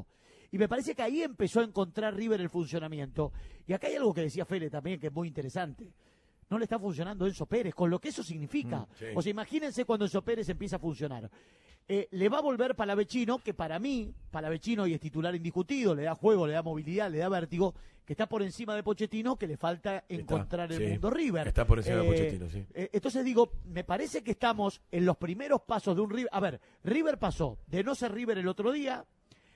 Y me parece que ahí empezó a encontrar River el funcionamiento. Y acá hay algo que decía Fede también, que es muy interesante. No le está funcionando Enzo Pérez, con lo que eso significa. Mm, sí. O sea, imagínense cuando Enzo Pérez empieza a funcionar. Eh, le va a volver Palavecino, que para mí, Palavecino hoy es titular indiscutido, le da juego, le da movilidad, le da vértigo, que está por encima de Pochettino, que le falta encontrar Está, el sí. mundo River. Está por encima Eh, de Pochettino, sí. eh, entonces digo, me parece que estamos en los primeros pasos de un River. A ver, River pasó de no ser River el otro día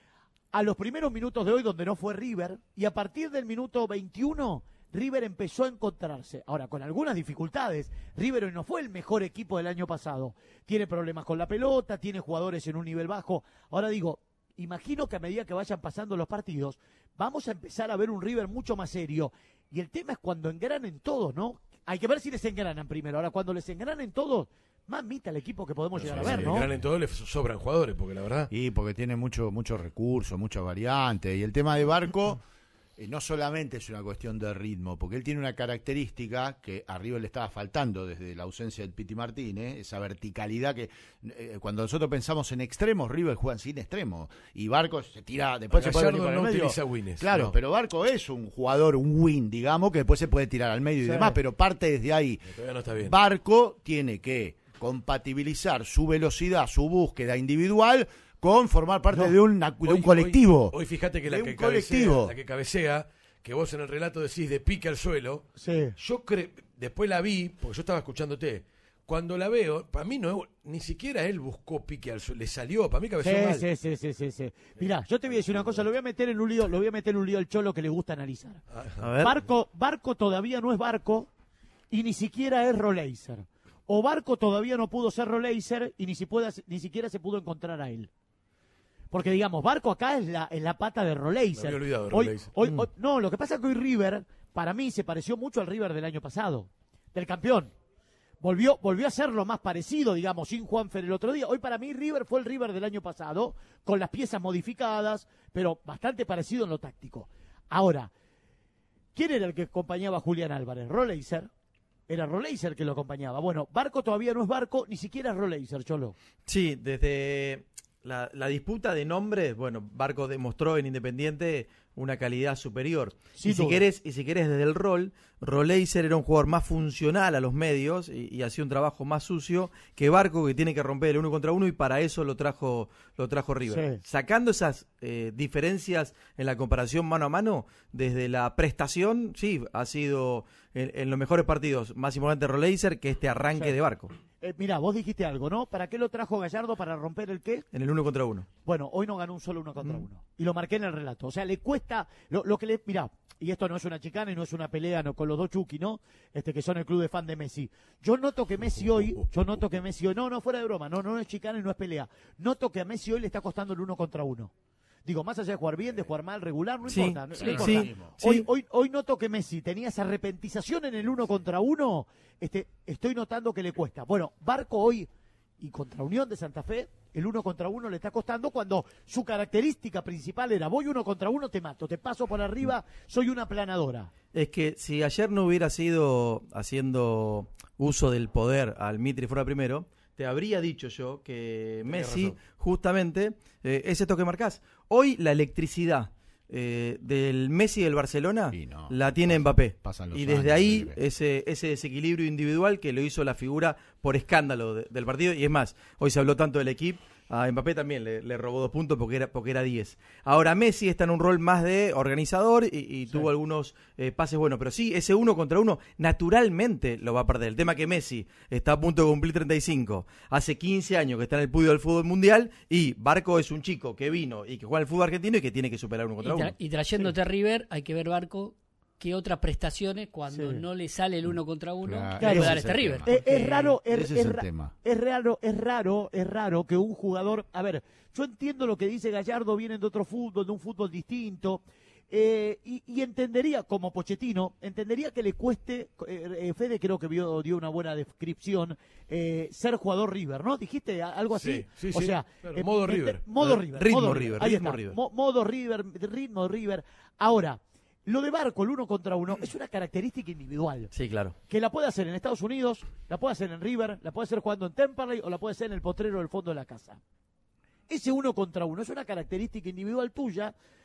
a los primeros minutos de hoy donde no fue River, y a partir del minuto veintiuno River empezó a encontrarse. Ahora, con algunas dificultades. River hoy no fue el mejor equipo del año pasado. Tiene problemas con la pelota, tiene jugadores en un nivel bajo. Ahora digo, imagino que a medida que vayan pasando los partidos, vamos a empezar a ver un River mucho más serio. Y el tema es cuando engranen todos, ¿no? Hay que ver si les engranan primero. Ahora, cuando les engranen todos, mamita el equipo que podemos llegar a ver, ¿no? En todo les sobran jugadores, porque la verdad. Y porque tiene mucho, muchos recursos, muchas variantes. Y el tema de Barco eh, no solamente es una cuestión de ritmo, porque él tiene una característica que a River le estaba faltando desde la ausencia del Piti Martínez, esa verticalidad que eh, cuando nosotros pensamos en extremos, River juega sin extremos. Y Barco se tira, después se puede venir por el no medio. utiliza wins, Claro, no. pero Barco es un jugador, un win, digamos, que después se puede tirar al medio y Sí. demás, pero parte desde ahí. Todavía no está bien. Barco tiene que compatibilizar su velocidad, su búsqueda individual con formar parte No. de, una- de Hoy- un colectivo. Hoy, hoy fíjate que la de que, un cabecea, colectivo. la que cabecea, que vos en el relato decís de pique al suelo. Sí. Yo creo, después la vi, porque yo estaba escuchándote. Cuando la veo, para mí no, ni siquiera él buscó pique al suelo, le salió, para mí cabeceó Sí, mal. sí, sí, sí, sí, sí. Mirá, yo te voy a decir una cosa, lo voy a meter en un lío, lo voy a meter en un lío al Cholo que le gusta analizar. A ver. Barco, Barco todavía no es Barco y ni siquiera es Roleiser. O Barco todavía no pudo ser Roleiser y ni, si pueda, ni siquiera se pudo encontrar a él. Porque digamos, Barco acá es la, es la pata de Roleiser. Me había olvidado de Hoy- Roleiser. hoy- Mm. hoy- no, lo que pasa es que hoy River, para mí, se pareció mucho al River del año pasado, del campeón. Volvió, volvió a ser lo más parecido, digamos, sin Juanfer el otro día. Hoy para mí River fue el River del año pasado, con las piezas modificadas, pero bastante parecido en lo táctico. Ahora, ¿quién era el que acompañaba a Julián Álvarez? Roleiser. Era Roleiser que lo acompañaba. Bueno, Barco todavía no es Barco, ni siquiera es Roleiser, Cholo. Sí, desde la, la disputa de nombres, bueno, Barco demostró en Independiente una calidad superior. Sin y si duda. querés, y si querés desde el rol, Roleiser era un jugador más funcional a los medios y, y hacía un trabajo más sucio que Barco, que tiene que romper el uno contra uno, y para eso lo trajo, lo trajo River. Sí. Sacando esas eh, diferencias en la comparación mano a mano, desde la prestación, sí, ha sido en, en los mejores partidos más importante Roleiser que este arranque Sí. de Barco. Eh, mirá, vos dijiste algo, ¿no? ¿Para qué lo trajo Gallardo? ¿Para romper el qué? En el uno contra uno. Bueno, hoy no ganó un solo uno contra Mm. uno. Y lo marqué en el relato. O sea, le cuesta. Lo, lo que le. Mirá, y esto no es una chicana y no es una pelea no, con los dos Chucky, ¿no? Este, que son el club de fan de Messi. Yo noto que Messi hoy. Yo noto que Messi hoy. No, no, fuera de broma. No, no es chicana y no es pelea. Noto que a Messi hoy le está costando el uno contra uno. Digo, más allá de jugar bien, de jugar mal, regular, no Sí, importa. No, sí, no importa. sí, Hoy, sí. hoy, hoy noto que Messi tenía esa repentización en el uno contra uno. Este, estoy notando que le cuesta. Bueno, Barco hoy y contra Unión de Santa Fe, el uno contra uno le está costando cuando su característica principal era voy uno contra uno, te mato, te paso por arriba, soy una planadora. Es que si ayer no hubiera sido haciendo uso del poder al Mitri fuera primero, te habría dicho yo que Messi, razón. justamente, eh, es esto que marcás. Hoy la electricidad eh, del Messi del Barcelona Y no, la tiene Mbappé. pasan los Y desde años, ahí River. ese, ese desequilibrio individual que lo hizo la figura por escándalo de- del partido. Y es más, hoy se habló tanto del equipo. A Mbappé también le, le robó dos puntos porque era porque era diez. Ahora Messi está en un rol más de organizador y, y tuvo algunos eh, pases buenos. Pero sí, ese uno contra uno naturalmente lo va a perder. El tema que Messi está a punto de cumplir treinta y cinco. Hace quince años que está en el podio del fútbol mundial y Barco es un chico que vino y que juega en el fútbol argentino y que tiene que superar uno Y, contra tra- uno. y trayéndote a River, hay que ver Barco qué otras prestaciones cuando Sí. no le sale el uno contra uno Claro, puede ese dar es este el River. tema. Es, es raro, es, Ese es es el ra- tema. es raro, es raro, es raro que un jugador, a ver, yo entiendo lo que dice Gallardo, vienen de otro fútbol, de un fútbol distinto, eh, y, y entendería, como Pochettino, entendería que le cueste, eh, eh, Fede creo que vio, dio una buena descripción, eh, ser jugador River, ¿no? ¿Dijiste a- algo así? Sí, sí, o sí. sea, Claro, eh, modo ente- River. Modo Eh, River. ritmo modo River, Ahí ritmo está. River. Mo- modo River, ritmo River. Ahora, lo de Barco, el uno contra uno, es una característica individual. Sí, claro. Que la puede hacer en Estados Unidos, la puede hacer en River, la puede hacer jugando en Temperley o la puede hacer en el potrero del fondo de la casa. Ese uno contra uno es una característica individual tuya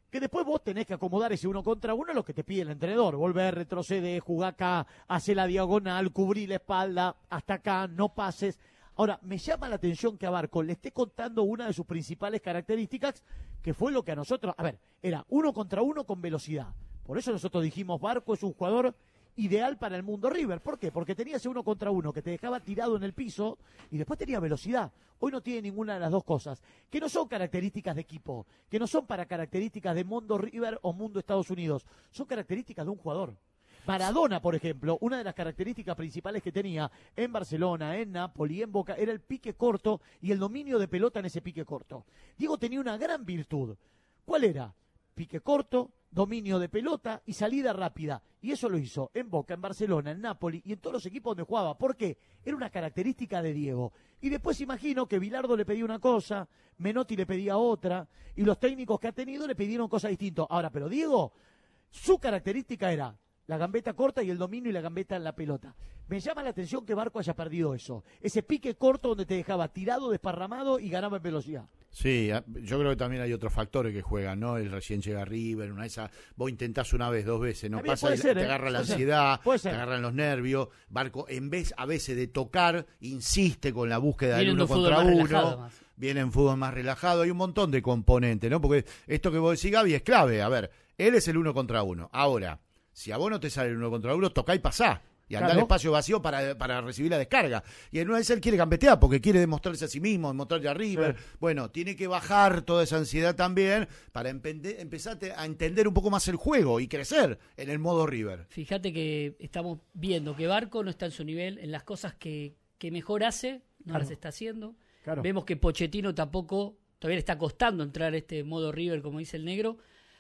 que después vos tenés que acomodar ese uno contra uno a lo que te pide el entrenador. Volver, retroceder, jugar acá, hacer la diagonal, cubrir la espalda, hasta acá, no pases. Ahora, me llama la atención que a Barco le esté contando una de sus principales características, que fue lo que a nosotros, a ver, era uno contra uno con velocidad. Por eso nosotros dijimos, Barco es un jugador ideal para el mundo River. ¿Por qué? Porque tenía ese uno contra uno que te dejaba tirado en el piso y después tenía velocidad. Hoy no tiene ninguna de las dos cosas, que no son características de equipo, que no son para características de mundo River o mundo Estados Unidos, son características de un jugador. Maradona, por ejemplo, una de las características principales que tenía en Barcelona, en Napoli, en Boca, era el pique corto y el dominio de pelota en ese pique corto. Diego tenía una gran virtud. ¿Cuál era? Pique corto, dominio de pelota y salida rápida. Y eso lo hizo en Boca, en Barcelona, en Napoli y en todos los equipos donde jugaba. ¿Por qué? Era una característica de Diego. Y después imagino que Bilardo le pedía una cosa, Menotti le pedía otra, y los técnicos que ha tenido le pidieron cosas distintas. Ahora, pero Diego, su característica era la gambeta corta y el dominio y la gambeta en la pelota. Me llama la atención que Barco haya perdido eso. Ese pique corto donde te dejaba tirado, desparramado y ganaba en velocidad. Sí, yo creo que también hay otros factores que juegan, ¿no? El recién llega River, una de esas, vos intentás una vez, dos veces, no También pasa, puede ser, te ¿eh? agarra la Puede ser. ansiedad, Puede te ser. agarran los nervios. Barco, en vez a veces de tocar, insiste con la búsqueda Viene del un uno fútbol contra más uno. relajado más. Viene en fútbol más relajado, hay un montón de componentes, ¿no? Porque esto que vos decís, Gaby, es clave. A ver, él es el uno contra uno. Ahora, si a vos no te sale el uno contra uno, tocá y pasá. Y andá Claro. al espacio vacío para, para recibir la descarga. Y en una vez él quiere gambetear porque quiere demostrarse a sí mismo, demostrarle a River. Sí. Bueno, tiene que bajar toda esa ansiedad también para empende- empezar a entender un poco más el juego y crecer en el modo River. Fíjate que estamos viendo que Barco no está en su nivel en las cosas que, que mejor hace, no Claro. las está haciendo. Claro. Vemos que Pochettino tampoco, todavía le está costando entrar a este modo River, como dice el negro.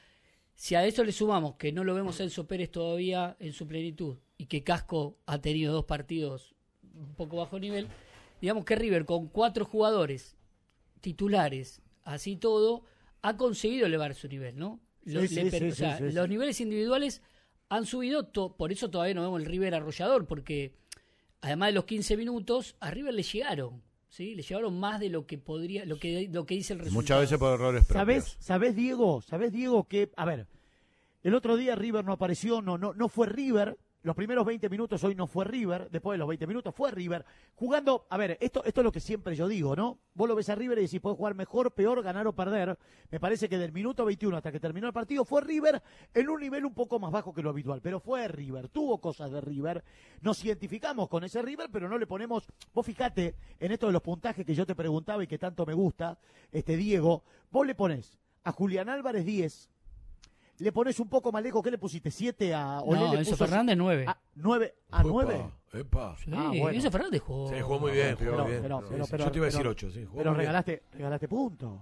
Si a eso le sumamos que no lo vemos a Enzo Pérez todavía en su plenitud y que Casco ha tenido dos partidos un poco bajo nivel, digamos que River con cuatro jugadores titulares, así todo, ha conseguido elevar su nivel, ¿no? Lo- Sí, le sí, per- sí, o sea, sí, sí, los sí. niveles individuales han subido, to- por eso todavía no vemos el River arrollador, porque además de los quince minutos, a River le llegaron, ¿sí? Le llegaron más de lo que podría, lo que, lo que dice el resultado. Muchas veces por errores propios. ¿Sabés, ¿Sabés, Diego? ¿Sabés, Diego, que, a ver, el otro día River no apareció, no, no, no fue River, los primeros veinte minutos hoy no fue River, después de los veinte minutos fue River, jugando, a ver, esto, esto es lo que siempre yo digo, ¿no? Vos lo ves a River y decís, puede jugar mejor, peor, ganar o perder. Me parece que del minuto veintiuno hasta que terminó el partido fue River en un nivel un poco más bajo que lo habitual, pero fue River, tuvo cosas de River, nos identificamos con ese River, pero no le ponemos, vos fijate en esto de los puntajes que yo te preguntaba y que tanto me gusta, este Diego, vos le ponés a Julián Álvarez diez, le pones un poco más lejos, ¿qué le pusiste? ¿siete a Olé? No, le Enzo puso Fernández nueve. A, ¿nueve? ¿A Epa, nueve? Epa. Sí, Ah, bueno. Enzo Fernández jugó. Sí, jugó muy bien, Pero, jugó muy bien. pero, pero, Sí, pero, yo te iba a decir pero- ocho, sí. jugó Pero muy bien. regalaste, regalaste puntos.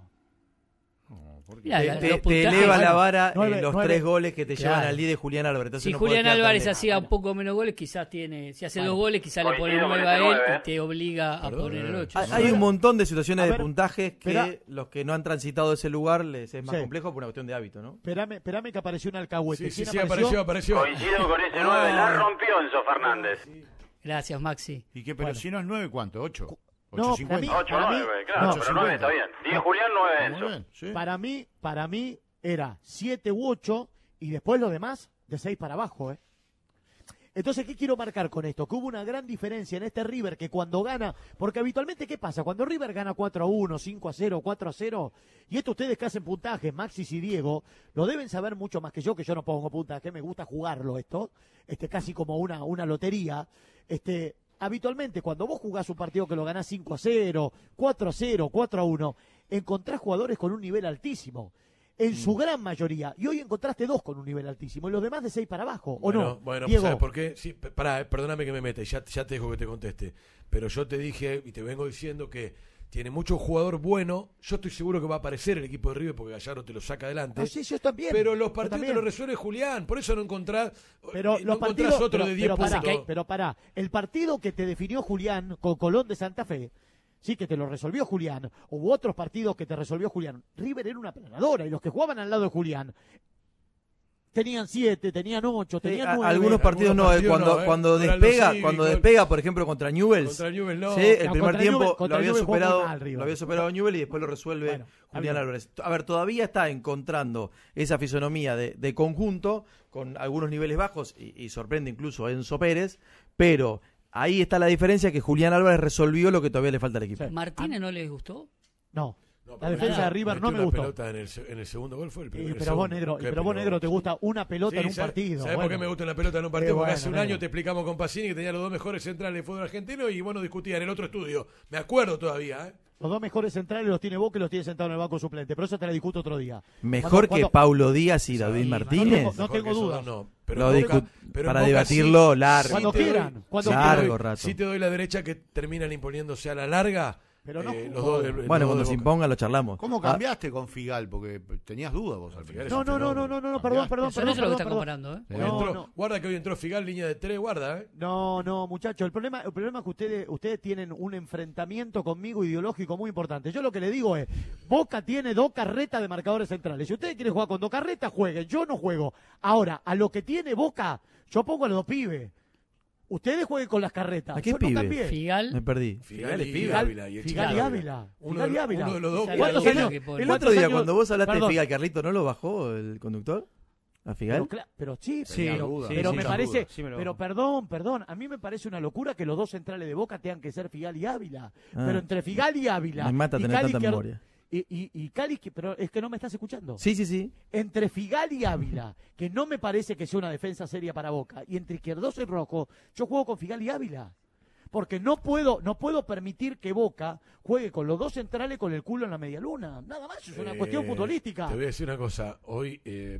Mirá, Te, los te- te puntajes, eleva la bueno, vara nueve, en los nueve. tres goles que te Claro. llevan al líder Julián Álvarez. Entonces Si no puede Julián quedar tan Álvarez lejos. hacía un poco menos goles, quizás tiene. Si hace Bueno. dos goles, quizás le pone Coincido con nueve a ese él nueve, ¿eh? y te obliga a Perdón, poner el eh. ocho. Hay, hay un montón de situaciones A de ver, puntajes que espera. los que no han transitado ese lugar les es más Sí. complejo por una cuestión de hábito, ¿no? Esperame, esperame que apareció un alcahuete. Sí, sí, ¿Quién sí, apareció? apareció, apareció. Coincido con ese nueve, la rompió Enzo Fernández. Gracias, Maxi. ¿Y qué? Pero Bueno. si no es nueve, ¿cuánto? ¿ocho? No, ¿ocho para mí- cincuenta? ocho para mí- nueve, claro, no, pero nueve está bien. diez Julián, nueve Muy Enzo. bien, sí. Para mí, para mí era siete u ocho y después lo demás de seis para abajo, ¿eh? Entonces, ¿qué quiero marcar con esto? Que hubo una gran diferencia en este River que cuando gana, porque habitualmente, ¿qué pasa? Cuando River gana cuatro a uno, cinco a cero, cuatro a cero, y esto ustedes que hacen puntajes, Maxis y Diego, lo deben saber mucho más que yo, que yo no pongo puntaje, me gusta jugarlo esto, este casi como una, una lotería, este... Habitualmente, cuando vos jugás un partido que lo ganás cinco a cero, cuatro a cero, cuatro a uno, encontrás jugadores con un nivel altísimo. En su gran mayoría. Y hoy encontraste dos con un nivel altísimo. Y los demás de seis para abajo. ¿O Bueno, no? bueno, Diego. ¿sabes por qué? Sí, p- pará, eh, perdóname que me meta, y ya, ya te dejo que te conteste. Pero yo te dije y te vengo diciendo que tiene mucho jugador bueno. Yo estoy seguro que va a aparecer el equipo de River porque Gallardo te lo saca adelante. No, sí, yo también. Pero los Yo partidos también. te los resuelve Julián. Por eso no encontrás, Pero no los encontrás partidos, otro pero, de diez pero pará, puntos. pero pará, el partido que te definió Julián con Colón de Santa Fe, sí, que te lo resolvió Julián, hubo otros partidos que te resolvió Julián. River era una planadora y los que jugaban al lado de Julián tenían siete, tenían ocho, Sí, tenían a- nueve. algunos partidos no, eh, cuando, no, eh. cuando Contra el despega, Cívico, cuando el- despega, por ejemplo, contra Newell's, Contra Newell's no. sí, el No, primer contra tiempo Newell's- lo contra había Newell's jugó muy superado, mal, River. lo había superado Newell's y después lo resuelve Bueno, Julián bien. Álvarez. A ver, todavía está encontrando esa fisonomía de, de conjunto con algunos niveles bajos y, y sorprende incluso a Enzo Pérez, pero ahí está la diferencia, que Julián Álvarez resolvió lo que todavía le falta al equipo. ¿Martínez no les gustó? No. No, La pero defensa nada, de River metió no me una gustó. pelota en el, se- en el segundo gol fue el Sí, primero. pero vos, negro, Qué pero vos, pelota. negro, te gusta una pelota Sí, en un ¿sabes- partido. ¿Sabés por Bueno. qué me gusta una pelota en un partido? Qué Porque bueno, hace un negro. año te explicamos con Pacini que tenía los dos mejores centrales de fútbol argentino y bueno, discutían en el otro estudio. Me acuerdo todavía, ¿eh? Los dos mejores centrales los tiene Boca y los tiene sentados en el banco suplente. Pero eso te la discuto otro día. Mejor Cuando- que cuando- Paulo Díaz y David Sí, Martínez. No tengo, no tengo dudas. No, pero Lo en discu- Boca- pero en para Boca debatirlo sí- largo. sí Cuando te doy- quieran, cuando sí te largo doy- rato. Sí te doy la derecha que terminan imponiéndose a la larga. Pero no eh, jugó. los dos de- los Bueno, dos cuando de se Boca. imponga lo charlamos. ¿Cómo Ah, cambiaste con Figal? Porque tenías dudas vos al final. No, no, no, no, no, no, perdón, perdón, Eso perdón. no es lo que perdón, está perdón. comparando, ¿eh? Hoy No, entró- no. Guarda que hoy entró Figal, línea de tres, guarda, ¿eh? No, no, muchachos, el problema, el problema es que ustedes, ustedes tienen un enfrentamiento conmigo ideológico muy importante. Yo lo que le digo es, Boca tiene dos carretas de marcadores centrales. Si ustedes quieren jugar con dos carretas, jueguen. Yo no juego. Ahora, a lo que tiene Boca, yo pongo a los dos pibes. Ustedes jueguen con las carretas. ¿A qué Yo no pibe? cambié. Figal. Me perdí. Figal y pibe. Ávila. Y el Figal y Chico Ávila. Uno Figal y de- Ávila. uno de los dos. Figal ¿Cuántos y años? Ávila que pone. El ¿Cuántos otro día, años- cuando vos hablaste Perdón. de Figal, Carlito, ¿no lo bajó el conductor? ¿A Figal? Pero, cla- pero sí, Sí, pero, duda. pero Sí, me sin parece, duda. Sí me lo pero bajo. perdón, perdón, a mí me parece una locura que los dos centrales de Boca tengan que ser Figal y Ávila. Ah. Pero entre Figal y Ávila Me mata y tener Cali tanta Izquierdo- memoria. y, y, y Cali, Izquier- pero es que no me estás escuchando. Sí, sí, sí. Entre Figal y Ávila, que no me parece que sea una defensa seria para Boca, y entre Izquierdoso y Rojo, yo juego con Figal y Ávila. Porque no puedo, no puedo permitir que Boca juegue con los dos centrales con el culo en la media luna. Nada más, es una Eh, cuestión futbolística. Te voy a decir una cosa. Hoy eh,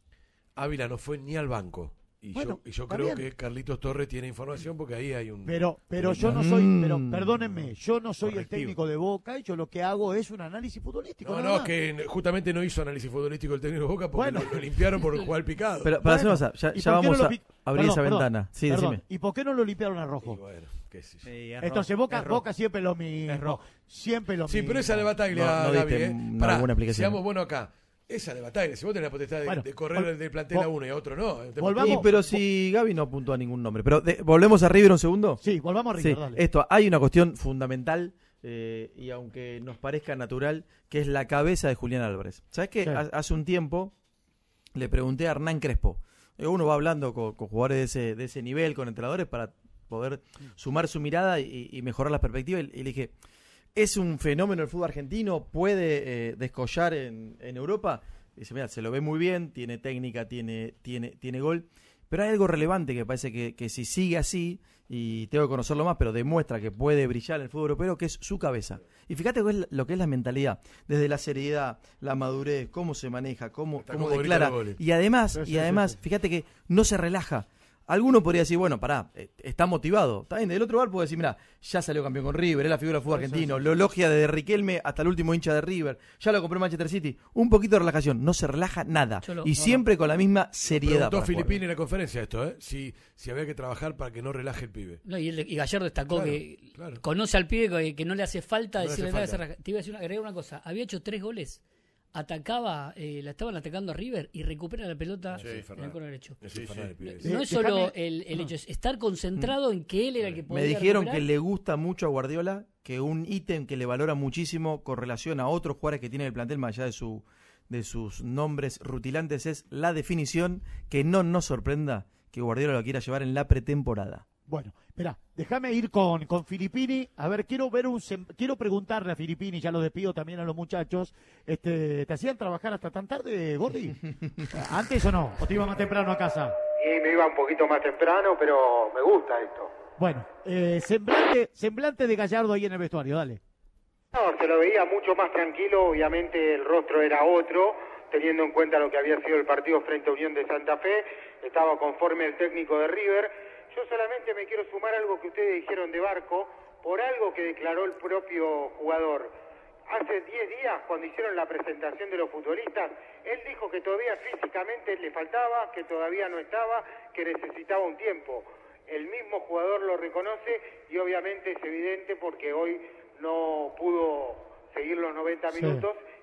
Ávila no fue ni al banco. Y Bueno, yo, y yo está creo bien. que Carlitos Torres tiene información porque ahí hay un... Pero, pero yo no soy, pero perdónenme, yo no soy el Correctivo. técnico de Boca y yo lo que hago es un análisis futbolístico. No, nada no, más. que justamente no hizo análisis futbolístico el técnico de Boca porque Bueno. lo, lo limpiaron por jugar al picado. Pero, para hacer Bueno, una cosa, ya, ¿y ya por qué vamos no lo a pi- abrir Perdón, esa perdón, ventana. Sí, perdón. decime. ¿Y por qué no lo limpiaron a rojo? Y bueno, qué sé yo. Sí, es Entonces rojo, Boca, es rojo. Boca siempre lo mismo. Es rojo. Siempre lo Sí, mismo. pero esa de Bataglia, No, no Gaby, diste ¿eh? una Pará, buena explicación. seamos buenos acá. Esa de Bataglia, si vos tenés la potestad de, Bueno, de correr vol- del plantel a vol- uno y a otro no. te- volvamos- Sí, pero si Gaby no apuntó a ningún nombre. Pero de- volvemos a River un segundo. Sí, volvamos a River, Sí, dale. esto, hay una cuestión fundamental eh, y aunque nos parezca natural, que es la cabeza de Julián Álvarez. ¿Sabes qué? Sí. Ha- Hace un tiempo le pregunté a Hernán Crespo. Eh, Uno va hablando con, con jugadores de ese, de ese nivel, con entrenadores, para poder sumar su mirada y, y mejorar la perspectiva. Y, y le dije, ¿es un fenómeno el fútbol argentino? ¿Puede eh, descollar en, en Europa? Y dice, mira, se lo ve muy bien, tiene técnica, tiene, tiene, tiene gol. Pero hay algo relevante que me parece que, que si sigue así, y tengo que conocerlo más, pero demuestra que puede brillar en el fútbol europeo, que es su cabeza. Y fíjate lo que es, lo que es la mentalidad, desde la seriedad, la madurez, cómo se maneja, cómo, Hasta cómo cómo grita declara. los goles. Y además, Sí, sí, y además sí, sí. fíjate que no se relaja. Alguno podría decir, bueno, pará, eh, está motivado. Está bien, del otro lado puede decir, mira, ya salió campeón con River, es la figura del fútbol Sí, sí, argentino, sí. lo elogia desde Riquelme hasta el último hincha de River, ya lo compró Manchester City. Un poquito de relajación, no se relaja nada. Yo lo- y no, siempre con la misma seriedad. Preguntó para jugar. Filippini en la conferencia esto, ¿eh? Si, si había que trabajar para que no relaje el pibe. No, y, él- y Gallardo destacó Claro, que claro. conoce al pibe que, que no le hace falta No le decirle hace nada. falta. ese raja- Te iba a decir una, agregar una cosa. Había hecho tres goles, atacaba, eh, la estaban atacando a River y recupera la pelota Sí, en el Fernández. corner derecho. Sí, Fernández, el pibe. Sí. No Eh, es solo déjame- el, el hecho, es estar concentrado en que él era el que podía Me dijeron recuperar. que le gusta mucho a Guardiola, que un ítem que le valora muchísimo con relación a otros jugadores que tiene el plantel, más allá de su de sus nombres rutilantes, es la definición, que no nos sorprenda que Guardiola lo quiera llevar en la pretemporada. Bueno, espera, déjame ir con, con Filippini. A ver, quiero ver un sem- quiero preguntarle a Filippini, ya lo despido también a los muchachos. Este, ¿te hacían trabajar hasta tan tarde, Gordi? ¿Antes o no? ¿O te iba más temprano a casa? Y me iba un poquito más temprano, pero me gusta esto. Bueno, eh, semblante, semblante de Gallardo ahí en el vestuario, dale. No, se lo veía mucho más tranquilo, obviamente el rostro era otro, teniendo en cuenta lo que había sido el partido frente a Unión de Santa Fe, estaba conforme el técnico de River. Yo solamente me quiero sumar algo que ustedes dijeron de Barco, por algo que declaró el propio jugador. Hace diez días, cuando hicieron la presentación de los futbolistas, él dijo que todavía físicamente le faltaba, que todavía no estaba, que necesitaba un tiempo. El mismo jugador lo reconoce y obviamente es evidente porque hoy no pudo seguir los noventa Sí. minutos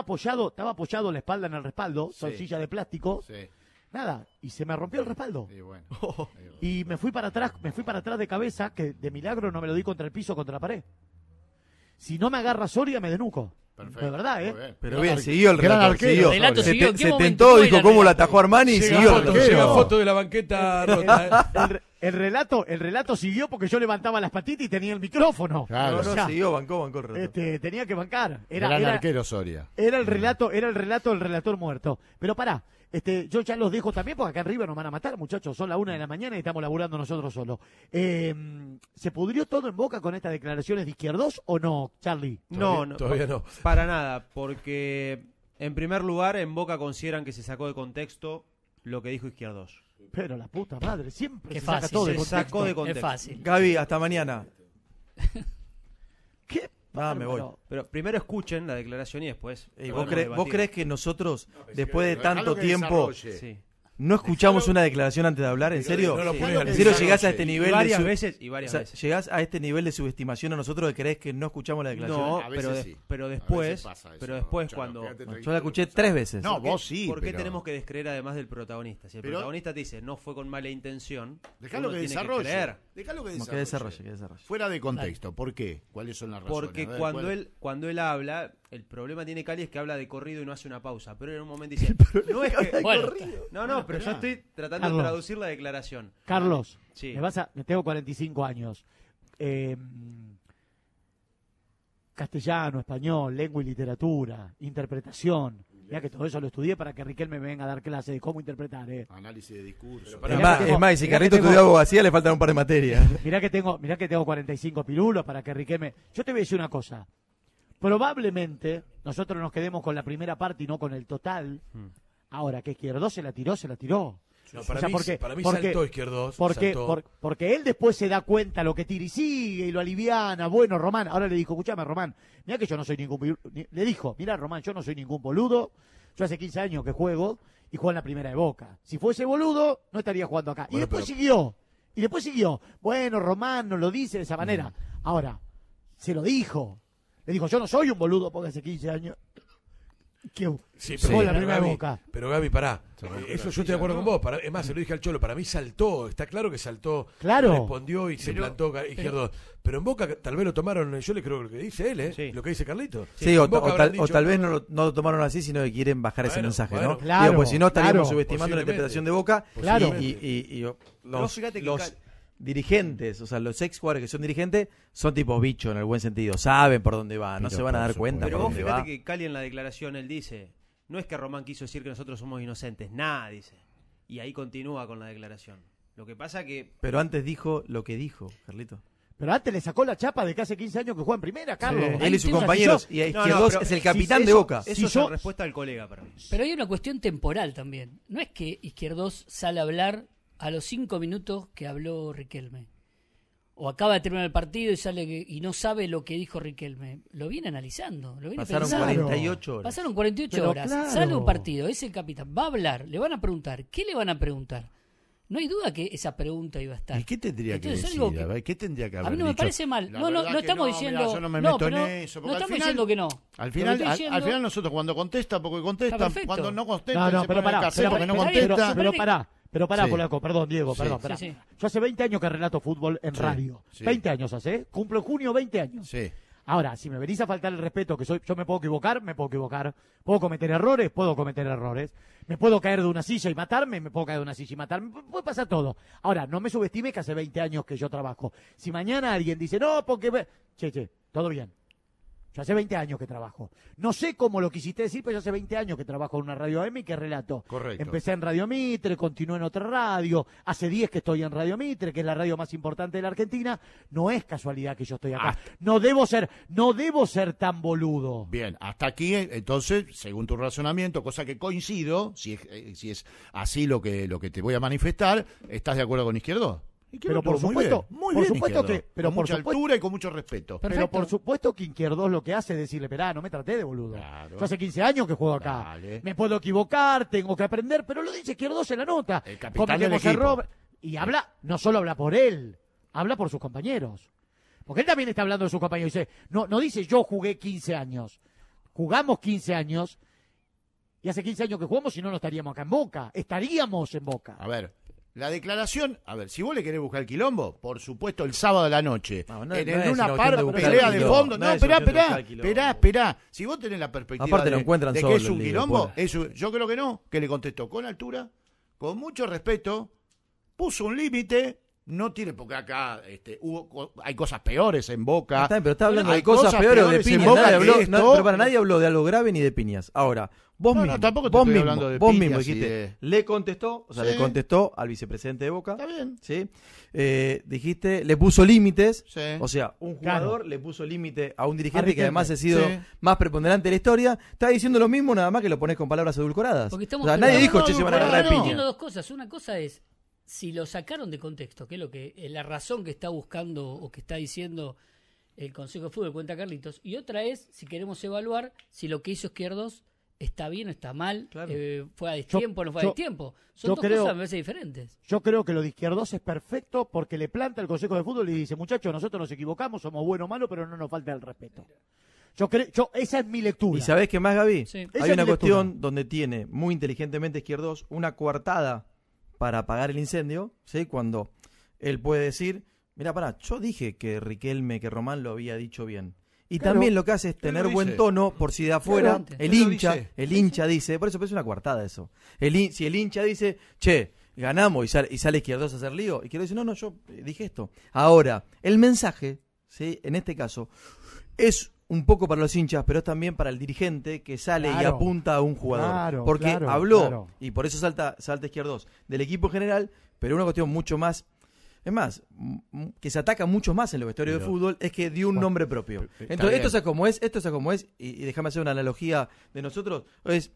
apoyado, estaba apoyado la espalda en el respaldo, son Sí. sillas de plástico. Sí. Nada, y se me rompió el respaldo. Y bueno. Y me fui para atrás, me fui para atrás de cabeza, que de milagro no me lo di contra el piso, contra la pared. Si no me agarra Soria, me denuco. Perfecto. De verdad, ¿eh? Bien. Pero bien, siguió el relato. Siguió. El relato se, siguió. te, se tentó, dijo cómo la atajó Armani y siguió. Foto, llega foto de la banqueta rota. El, el, el relato, el relato siguió porque yo levantaba las patitas y tenía el micrófono. Claro. No, no, O sea, siguió, bancó, bancó el relato. Este, tenía que bancar. Era, Gran era, arquero Soria. era el relato, era el relato del relator muerto. Pero pará, este, yo ya los dejo también porque acá arriba nos van a matar, muchachos. Son la una de la mañana y estamos laburando nosotros solos. Eh, ¿Se pudrió todo en Boca con estas declaraciones de Izquierdos o no, Charlie? No, no, todavía no. Para nada, porque en primer lugar en Boca consideran que se sacó de contexto lo que dijo Izquierdos. Pero la puta madre, siempre Qué se saca fácil, todo se de contexto. sacó de contexto. Es fácil. Gaby, hasta mañana. ¿Qué? Ah, me voy. Bárbaro. Pero primero escuchen la declaración y después. Ey, ¿vos, podemos cre- ¿Vos debatir. crees que nosotros, después de Dejalo tanto que tiempo, desarrolle. Sí. no escuchamos una declaración antes de hablar? ¿En serio? no lo Sí. ponés al ¿En serio desarrollo. llegás a este Y nivel varias de su- veces y varias o sea, veces. llegás a este nivel de subestimación a nosotros que creés que no escuchamos la declaración? No, A veces pero, de- sí. pero A después, veces pasa eso, pero después Chano, cuando quédate tranquilo. Yo la escuché tres veces. No, ¿Por qué- vos sí. ¿Por qué pero- tenemos que descreer además del protagonista? Si el Pero- protagonista te dice no fue con mala intención, Dejalo uno que tiene desarrolle. creer. Dejalo que Como que desarrolle. desarrolle, que desarrolle. Fuera de contexto. ¿Por qué? ¿Cuáles son las razones? Porque A ver, cuando ¿cuál- él cuando él habla, el problema tiene Cali es que habla de corrido y no hace una pausa. Pero en un momento dice, no es que... Bueno, No, no, pero yo estoy tratando Carlos. de traducir la declaración. Carlos, Sí. me vas a, me tengo cuarenta y cinco años. Eh, castellano, español, lengua y literatura, interpretación. Mira que todo eso lo estudié para que Riquelme me venga a dar clase de cómo interpretar. Eh. Análisis de discurso. Mirá Es más, que tengo- es más, y si mirá que Carrito tengo- estudió abogacía, le faltan un par de materias. Mirá que tengo, mirá que tengo cuarenta y cinco pirulos para que Riquelme. Yo te voy a decir una cosa. Probablemente nosotros nos quedemos con la primera parte y no con el total. Ahora que Izquierdos se la tiró, se la tiró. No, para O sea, mí, porque- para mí porque- saltó Izquierdos. Porque, saltó. por- porque él después se da cuenta lo que tira y sigue y lo aliviana. Bueno, Román, ahora le dijo, escúchame, Román, mira que yo no soy ningún... viru- ni- Le dijo, mira, Román, yo no soy ningún boludo. Yo hace quince años que juego y juego en la primera de Boca. Si fuese boludo, no estaría jugando acá. Y Bueno, después pero- siguió. Y después siguió. Bueno, Román no lo dice de esa manera. Ahora, se lo dijo. Le dijo, yo no soy un boludo porque hace quince años que Sí, jugó en la pero, primera de Gaby, Boca. pero Gaby, pará. Eh, Eso yo estoy de acuerdo con vos. Para, es más, se lo dije al Cholo. Para mí saltó. Está claro que saltó. Claro. Respondió y se Pero- plantó Ga- Izquierdos. Pero en Boca tal vez lo tomaron. Yo le creo lo que dice él, ¿eh? Sí. Lo que dice Carlito. Sí, o, En Boca o habrán tal, o dicho, tal vez no lo, no lo tomaron así, sino que quieren bajar ese Bueno, mensaje, bueno. ¿no? Claro, Digo, pues si no estaríamos claro. subestimando la Posiblemente. interpretación de Boca Claro. y, y- y- y los, Pero fíjate que los Cal- dirigentes, o sea, los ex jugadores que son dirigentes, son tipos bichos en el buen sentido, saben por dónde va, no Pero se van a por dar cuenta Pero por vos dónde fíjate va. que Cali en la declaración él dice, no es que Román quiso decir que nosotros somos inocentes, nada, dice. Y ahí continúa con la declaración. Lo que pasa que Pero antes dijo lo que dijo, Carlito. Pero antes le sacó la chapa de que hace quince años que juega en primera, Carlos. Sí. Ahí Él y sus piensa, compañeros, si y a No, no, Izquierdos pero es el si capitán de eso- Boca. eso Si es yo- en respuesta al colega para mí. Pero hay una cuestión temporal también. No es que Izquierdos sale a hablar a los cinco minutos que habló Riquelme. O acaba de terminar el partido y sale que- y no sabe lo que dijo Riquelme. Lo viene analizando. Lo viene Pasaron pensando. cuarenta y ocho horas. Pasaron cuarenta y ocho Pero horas. claro. Sale un partido, es el capitán. Va a hablar, le van a preguntar. ¿Qué le van a preguntar? No hay duda que esa pregunta iba a estar. ¿Y qué tendría Entonces, que decir? algo que- A ver, ¿qué tendría que A haber mí no me dicho? parece mal. La No, no, verdad no que estamos mirá, diciendo. yo no me no, meto en pero eso, no porque al estamos final- diciendo que no. Al Lo final, que estoy al, diciendo- al final nosotros cuando contesta porque contesta, Está perfecto. cuando no contesta No, no, se pero pone pará, el cassette pero, porque no pero- contesta. pero- pero pará, pero pará, Sí. Polaco, perdón, Diego, Sí. perdón, Sí, pará. sí. Yo hace veinte años que relato fútbol en Sí, radio. sí. veinte años hace, ¿eh? Cumplo en junio veinte años. Sí. Ahora, si me venís a faltar el respeto, que soy, yo me puedo equivocar, me puedo equivocar. Puedo cometer errores, puedo cometer errores. Me puedo caer de una silla y matarme, me puedo caer de una silla y matarme. Pu- Puede pasar todo. Ahora, no me subestime que hace veinte años que yo trabajo. Si mañana alguien dice, no, porque... ve-". Che, che, todo bien. Yo hace veinte años que trabajo. No sé cómo lo quisiste decir, pero yo hace veinte años que trabajo en una radio A M y que relato. Correcto. Empecé en Radio Mitre, continué en otra radio. Hace diez que estoy en Radio Mitre, que es la radio más importante de la Argentina. No es casualidad que yo estoy acá. No debo ser, no debo ser tan boludo. Bien, hasta aquí, eh, entonces, según tu razonamiento, cosa que coincido, si es, eh, si es así lo que, lo que te voy a manifestar, ¿estás de acuerdo con Izquierdo? Pero por supuesto, muy por bien, supuesto Izquierdo. que, pero con por mucha supuesto, altura y con mucho respeto. pero por supuesto que Izquierdos lo que hace es decirle, esperá, no me traté de boludo. Claro. Yo hace quince años que juego acá. Dale. Me puedo equivocar, tengo que aprender, pero lo dice Izquierdos en la nota. El capitán Cometemos del equipo. error. Y habla, no solo habla por él, habla por sus compañeros. Porque él también está hablando de sus compañeros. Dice, no, no dice yo jugué quince años. Jugamos quince años y hace quince años que jugamos y no, no estaríamos acá en Boca. Estaríamos en Boca. A ver, La declaración, a ver, si vos le querés buscar el quilombo, por supuesto el sábado de la noche, no, no, en, no en es una una par, cuestión de pelea buscar de el fondo, quilombo, no, no es esperá, una cuestión de esperá, buscar el quilombo. esperá, esperá, si vos tenés la perspectiva Aparte de, lo encuentran de que solo es un el quilombo, Liverpool. es, yo creo que no, que le contestó con altura, con mucho respeto, puso un límite. No tiene, porque acá este, hubo, hay cosas peores en Boca. Está bien, pero está hablando Hay de cosas, peores o de en piñas. Boca Nadie habló, que esto. no, pero para nadie habló de algo grave ni de piñas. Ahora, vos No, no, mismo, tampoco te vos estoy mismo, hablando de vos piñas mismo y dijiste, de- le contestó, o sea, Sí. le contestó al vicepresidente de Boca. Está bien. ¿Sí? Eh, dijiste, le puso límites. Sí. O sea, un Claro. jugador le puso límite a un dirigente Riquelme. que además ha sido Sí. más preponderante de la historia. Está diciendo lo mismo, nada más que lo pones con palabras edulcoradas. Porque estamos O sea, pero- nadie dijo, no, che, no, se van a no, agarrar no. de piña. Entiendo dos cosas. Una cosa es, si lo sacaron de contexto, que es lo que eh, la razón que está buscando o que está diciendo el Consejo de Fútbol, cuenta Carlitos. Y otra es, si queremos evaluar si lo que hizo Izquierdos está bien o está mal, Claro. eh, fue a Yo- destiempo o no fue a yo- destiempo. Son yo dos creo- cosas, me parece, diferentes. Yo creo que lo de Izquierdos es perfecto porque le planta el Consejo de Fútbol y dice, muchachos, nosotros nos equivocamos, somos buenos o malos, pero no nos falta el respeto. Yo creo, yo, esa es mi lectura. ¿Y sabés qué más, Gaby? Sí. Esa Hay es una mi cuestión lectura. donde tiene muy inteligentemente Izquierdos una coartada para apagar el incendio, ¿sí? Cuando él puede decir, mira, pará, yo dije que Riquelme, que Román lo había dicho bien. Y Claro. también lo que hace es Él tener lo buen dice. tono por si de afuera Claro. el Él lo hincha, dice. el hincha dice, por eso parece una coartada eso. El, hin- si el hincha dice, che, ganamos y sale, y sale Izquierdos a hacer lío, y Izquierdos dice, no, no, yo eh, dije esto. Ahora, el mensaje, ¿sí? En este caso, es un poco para los hinchas, pero es también para el dirigente que sale y Claro. apunta a un jugador. Claro, porque claro, habló, claro. y por eso salta, salta Izquierdos, del equipo en general, pero una cuestión mucho más, es más, m- m- que se ataca mucho más en los vestuarios de Pero- fútbol, es que dio un Bueno, nombre propio. está Entonces, bien. esto es como es, esto es como es, y, y déjame hacer una analogía de nosotros, es,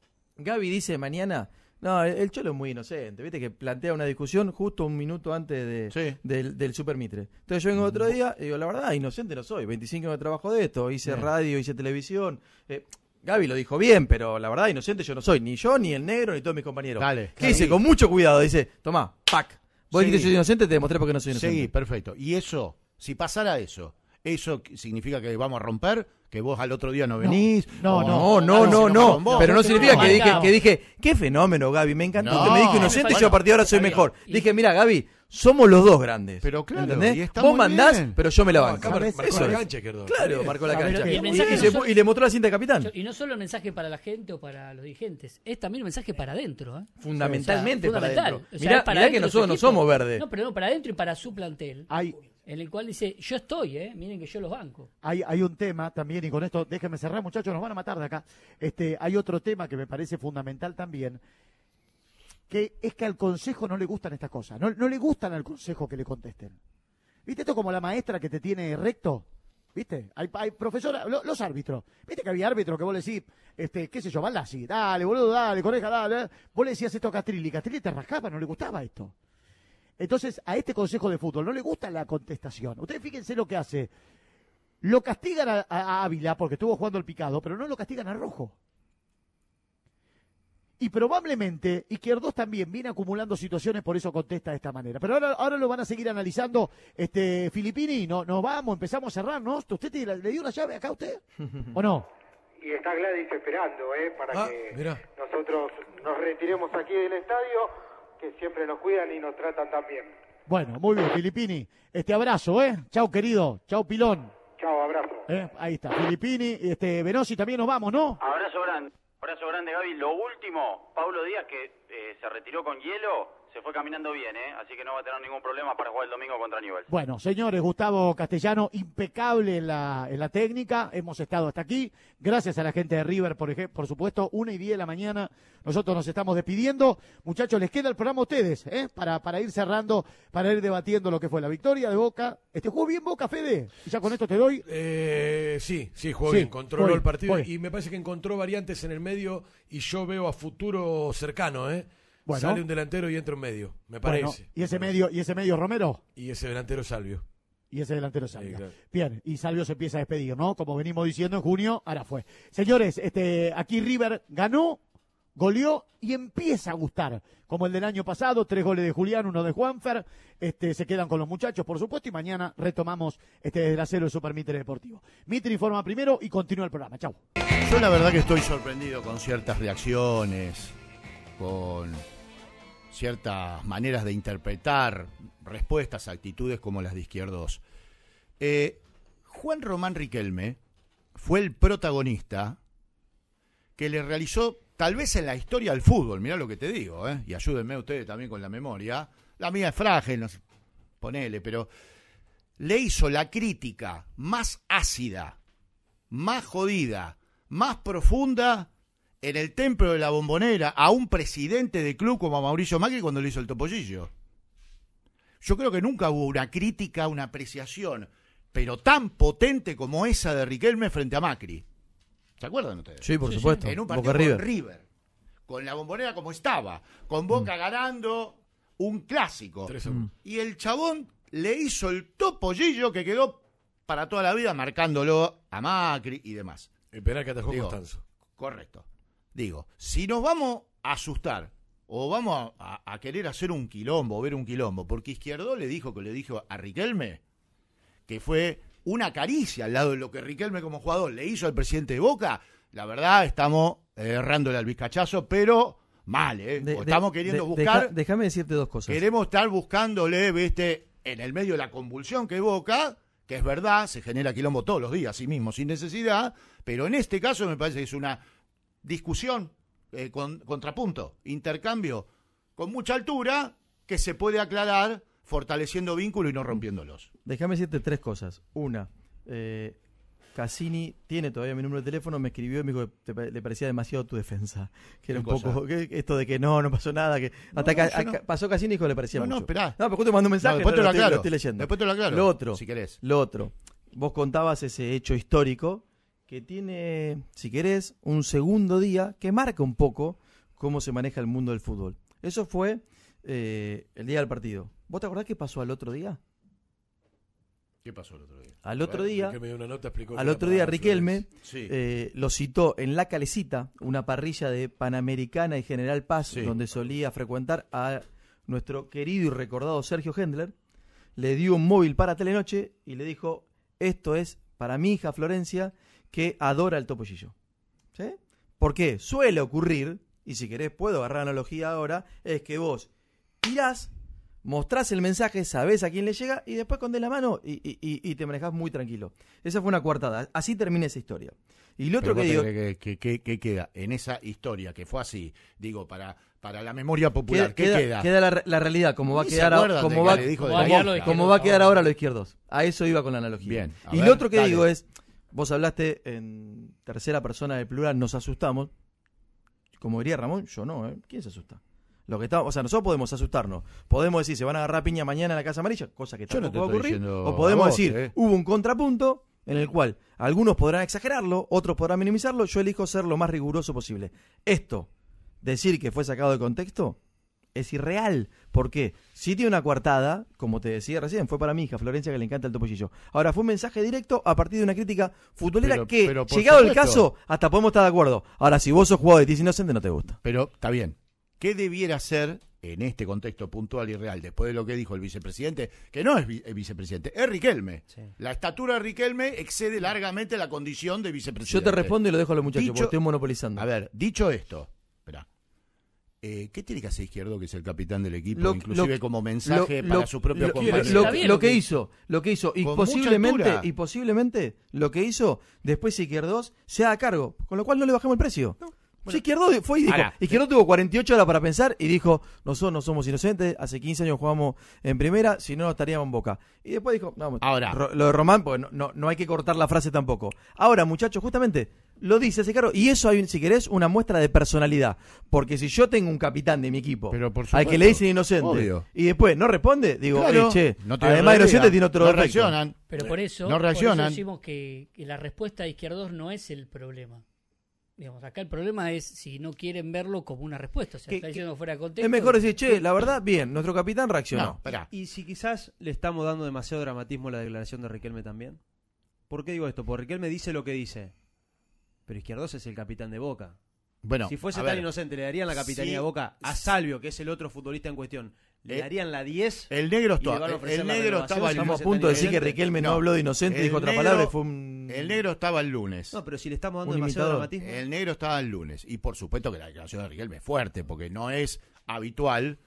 Gaby dice mañana, no, el, el Cholo es muy inocente, viste que plantea una discusión justo un minuto antes de, Sí. del, del Super Mitre. Entonces yo vengo otro día y digo, la verdad, inocente no soy, veinticinco años de trabajo de esto, hice Bien. radio, hice televisión. Eh, Gaby lo dijo bien, pero la verdad, inocente yo no soy, ni yo, ni el negro, ni todos mis compañeros. Dale, ¿Qué claro. dice? Con mucho cuidado, dice, tomá, pac. Vos Sí. dijiste que soy inocente, te demostré porque no soy inocente. Sí, perfecto. Y eso, si pasara eso, ¿eso significa que vamos a romper? ¿Que vos al otro día no venís? No, ¿O No, no, Claro, no, si no, vamos con vos. pero no significa que dije, marcado. que dije, qué fenómeno, Gaby, me encantó No, que me dijo inocente y bueno, yo a partir de ahora soy está bien. mejor. Y- Dije, mira, Gaby, somos los dos grandes. Pero claro, ¿entendés? y está Vos muy mandás, bien. pero yo me la No, banco. acá mar- Marcó Eso la es. cancha, Izquierdo. Claro, marcó la A ver, cancha. ¿qué? Y, Y el mensaje y no se solo- pu- y le mostró la cinta de capitán. Y no solo el mensaje para la gente o para los dirigentes, es también el mensaje para adentro. ¿eh? Fundamentalmente O sea, para fundamental. adentro. O sea, Mirá, es para mirá que adentro de su nosotros no equipo. somos verdes. No, pero no, para adentro y para su plantel. Hay, En el cual dice, yo estoy, ¿eh? Miren que yo los banco. hay, hay un tema también, y con esto déjenme cerrar, muchachos, nos van a matar de acá. Este, hay otro tema que me parece fundamental también, que es que al Consejo no le gustan estas cosas, no, no le gustan al Consejo que le contesten. ¿Viste esto como la maestra que te tiene recto? ¿Viste? Hay, hay profesora, lo- los árbitros. ¿Viste que había árbitros que vos le decís, este, qué sé yo, Baldassi, dale, boludo, dale, coneja, dale. eh? Vos le decías esto a Castrilli, Castrilli te rascaba, no le gustaba esto. Entonces, a este Consejo de Fútbol no le gusta la contestación. Ustedes fíjense lo que hace. Lo castigan a, a- a Ávila porque estuvo jugando el picado, pero no lo castigan a Rojo. Y probablemente Izquierdos también viene acumulando situaciones, por eso contesta de esta manera. Pero ahora, ahora lo van a seguir analizando. Este Filippini, no, nos vamos, empezamos a cerrar, ¿no? ¿Usted te- le dio la llave acá a usted? ¿O no? Y está Gladys esperando, ¿eh? Para Ah, que mirá. nosotros nos retiremos aquí del estadio, que siempre nos cuidan y nos tratan tan bien. Bueno, muy bien, Filippini. Este abrazo, ¿eh? Chau, querido. Chau, pilón. Chao, abrazo. ¿Eh? Ahí está, Filippini. Este, Venosi, también nos vamos, ¿no? Abrazo grande. Abrazo grande, Gaby. Lo último, Paulo Díaz, que eh, se retiró con hielo, se fue caminando bien, ¿eh? Así que no va a tener ningún problema para jugar el domingo contra Newell's. Bueno, señores, Gustavo Castellano, impecable en la, en la técnica. Hemos estado hasta aquí. Gracias a la gente de River, por ejemplo, por supuesto, una y diez de la mañana. Nosotros nos estamos despidiendo. Muchachos, les queda el programa a ustedes, ¿eh? Para, para ir cerrando, para ir debatiendo lo que fue la victoria de Boca. Este jugó bien Boca, Fede. Y ya con esto te doy. Eh, sí, sí, jugó Sí, bien, controló fue, el partido fue. y me parece que encontró variantes en el medio y yo veo a futuro cercano, ¿eh? Bueno. Sale un delantero y entra un medio, me Bueno, parece. y ese medio, y ese medio Romero. Y ese delantero Salvio. Y ese delantero Salvio. Sí, claro. Bien, y Salvio se empieza a despedir, ¿no? Como venimos diciendo en junio, ahora fue. Señores, este, aquí River ganó, goleó y empieza a gustar. Como el del año pasado, tres goles de Julián, uno de Juanfer. Este, se quedan con los muchachos, por supuesto, y mañana retomamos este desde la cero el Super Mitre Deportivo. Mitre informa primero y continúa el programa. Chau. Yo la verdad que estoy sorprendido con ciertas reacciones, con ciertas maneras de interpretar respuestas, actitudes como las de Izquierdos. Eh, Juan Román Riquelme fue el protagonista que le realizó, tal vez en la historia del fútbol, mirá lo que te digo, ¿eh? Y ayúdenme ustedes también con la memoria, la mía es frágil, no sé, ponele, pero le hizo la crítica más ácida, más jodida, más profunda en el templo de la Bombonera a un presidente de club como a Mauricio Macri cuando le hizo el topollillo. Yo creo que nunca hubo una crítica, una apreciación, pero tan potente como esa de Riquelme frente a Macri. ¿Se acuerdan ustedes? Sí, por sí, supuesto. Sí. En un Boca partido River. con River, con la Bombonera como estaba, con Boca mm. ganando un clásico. Mm. Y el chabón le hizo el topollillo que quedó para toda la vida marcándolo a Macri y demás. El penal que atajó Digo, Constanzo. Correcto. Digo, si nos vamos a asustar o vamos a, a, a querer hacer un quilombo, ver un quilombo, porque Izquierdo le dijo que le dijo a Riquelme que fue una caricia al lado de lo que Riquelme como jugador le hizo al presidente de Boca, la verdad estamos errándole al bizcachazo, pero mal, ¿eh? De, estamos de, queriendo de, buscar... Deja, déjame decirte dos cosas. Queremos estar buscándole, viste, en el medio de la convulsión que es Boca, que es verdad, se genera quilombo todos los días, sí mismo, sin necesidad, pero en este caso me parece que es una discusión, eh, con, contrapunto, intercambio, con mucha altura, que se puede aclarar fortaleciendo vínculos y no rompiéndolos. Déjame decirte tres cosas. Una, eh, Cassini tiene todavía mi número de teléfono, me escribió y me dijo que te, le parecía demasiado tu defensa. Que era un cosa? poco, que, esto de que no, no pasó nada, que no, hasta no, ca, no. pasó Cassini y dijo que le parecía no, mucho. No, esperá. No, pero justo te mandó un mensaje, no, después no, te lo, lo, aclaro. estoy, lo estoy leyendo. Después te lo aclaro. Lo otro, si querés. Lo otro, vos contabas ese hecho histórico que tiene, si querés, un segundo día que marca un poco cómo se maneja el mundo del fútbol. Eso fue eh, el día del partido. ¿Vos te acordás qué pasó al otro día? ¿Qué pasó el otro día? Al otro día, me dio una nota, explicó al otro día Riquelme sí. eh, lo citó en La Calecita, una parrilla de Panamericana y General Paz, sí. donde solía frecuentar a nuestro querido y recordado Sergio Hendler. Le dio un móvil para Telenoche y le dijo, esto es para mi hija Florencia, que adora el topollillo. ¿Sí? ¿Por qué? Suele ocurrir, y si querés puedo agarrar la analogía ahora, es que vos tirás, mostrás el mensaje, sabés a quién le llega y después con de la mano y, y, y te manejás muy tranquilo. Esa fue una coartada. Así termina esa historia. Y lo otro Pero que digo... Que, que, que, que queda en esa historia que fue así, digo, para, para la memoria popular, ¿qué queda? queda? Queda la, la realidad, como va a quedar ahora, como va, como, como, como va a quedar ahora los izquierdos. A eso iba con la analogía. Bien, y ver, lo otro que dale. digo es, vos hablaste en tercera persona del plural, nos asustamos. Como diría Ramón, yo no, ¿eh? ¿Quién se asusta? Lo que está, o sea, nosotros podemos asustarnos. Podemos decir, se van a agarrar piña mañana en la Casa Amarilla, cosa que Yo no tampoco te va a estoy ocurrir. diciendo O podemos a vos, decir, eh. hubo un contrapunto en el cual algunos podrán exagerarlo, otros podrán minimizarlo. Yo elijo ser lo más riguroso posible. Esto, decir que fue sacado de contexto, es irreal. ¿Por qué? Si tiene una coartada, como te decía recién, fue para mi hija Florencia, que le encanta el topollillo. Ahora, fue un mensaje directo a partir de una crítica futbolera Pero- que, pero por llegado el supuesto. caso, hasta podemos estar de acuerdo. Ahora, si vos sos jugador y te dices inocente, no te gusta. Pero está bien. ¿Qué debiera ser en este contexto puntual y real, después de lo que dijo el vicepresidente, que no es vi- el vicepresidente, es Riquelme? Sí. La estatura de Riquelme excede largamente la condición de Yo vicepresidente. te respondo y lo dejo a los muchachos, Dicho- porque estoy monopolizando. A ver, dicho esto, espera. Eh, ¿Qué tiene que hacer Izquierdo, que es el capitán del equipo, Lo- inclusive lo- como mensaje lo- para lo- sus propios lo- compañeros? lo- Está bien lo lo que que hizo, lo que hizo, y Con mucha posiblemente, altura. y posiblemente lo que hizo después Izquierdos se haga cargo, con lo cual no le bajamos el precio. Sí, Izquierdo fue y dijo, Ahora, Izquierdo tuvo cuarenta y ocho horas para pensar y dijo, nosotros no somos inocentes, hace quince años jugamos en primera, si no, no estaríamos en Boca. Y después dijo, vamos, Ahora. Ro- lo de Román, pues no, no, no hay que cortar la frase tampoco. Ahora, muchachos, justamente, lo dice ese cargo, y eso hay, si querés, una muestra de personalidad. Porque si yo tengo un capitán de mi equipo, Pero por al supuesto, que le dicen inocente, obvio. y después no responde, digo, Claro, "Oye, che, no tiene además de inocente realidad, tiene otro no defecto". reaccionan. Pero por eso, No por eso reaccionan. decimos que, que la respuesta de Izquierdos no es el problema. Digamos, acá el problema es si no quieren verlo como una respuesta. O sea, Que- está diciendo fuera de contexto. Es mejor decir, che, la verdad, bien, nuestro capitán reaccionó. No, espera. Y si quizás le estamos dando demasiado dramatismo a la declaración de Riquelme también. ¿Por qué digo esto? Porque Riquelme dice lo que dice. Pero Izquierdos es el capitán de Boca. Bueno, Si fuese a tan ver, inocente, ¿le darían la capitanía sí, de Boca a Salvio, que es el otro futbolista en cuestión? ¿Le Eh, darían la diez? el negro y le van estaba, a ofrecer el la negro renovación estaba si el Estamos a fuese punto de tan decir que inocente? Riquelme no, No, habló de inocente, el dijo otra negro- palabra y fue un... el negro estaba el lunes. No, pero si le estamos dando Un demasiado imitador. dramatismo. El negro estaba el lunes. Y por supuesto que la declaración de Riquelme es fuerte, porque no es habitual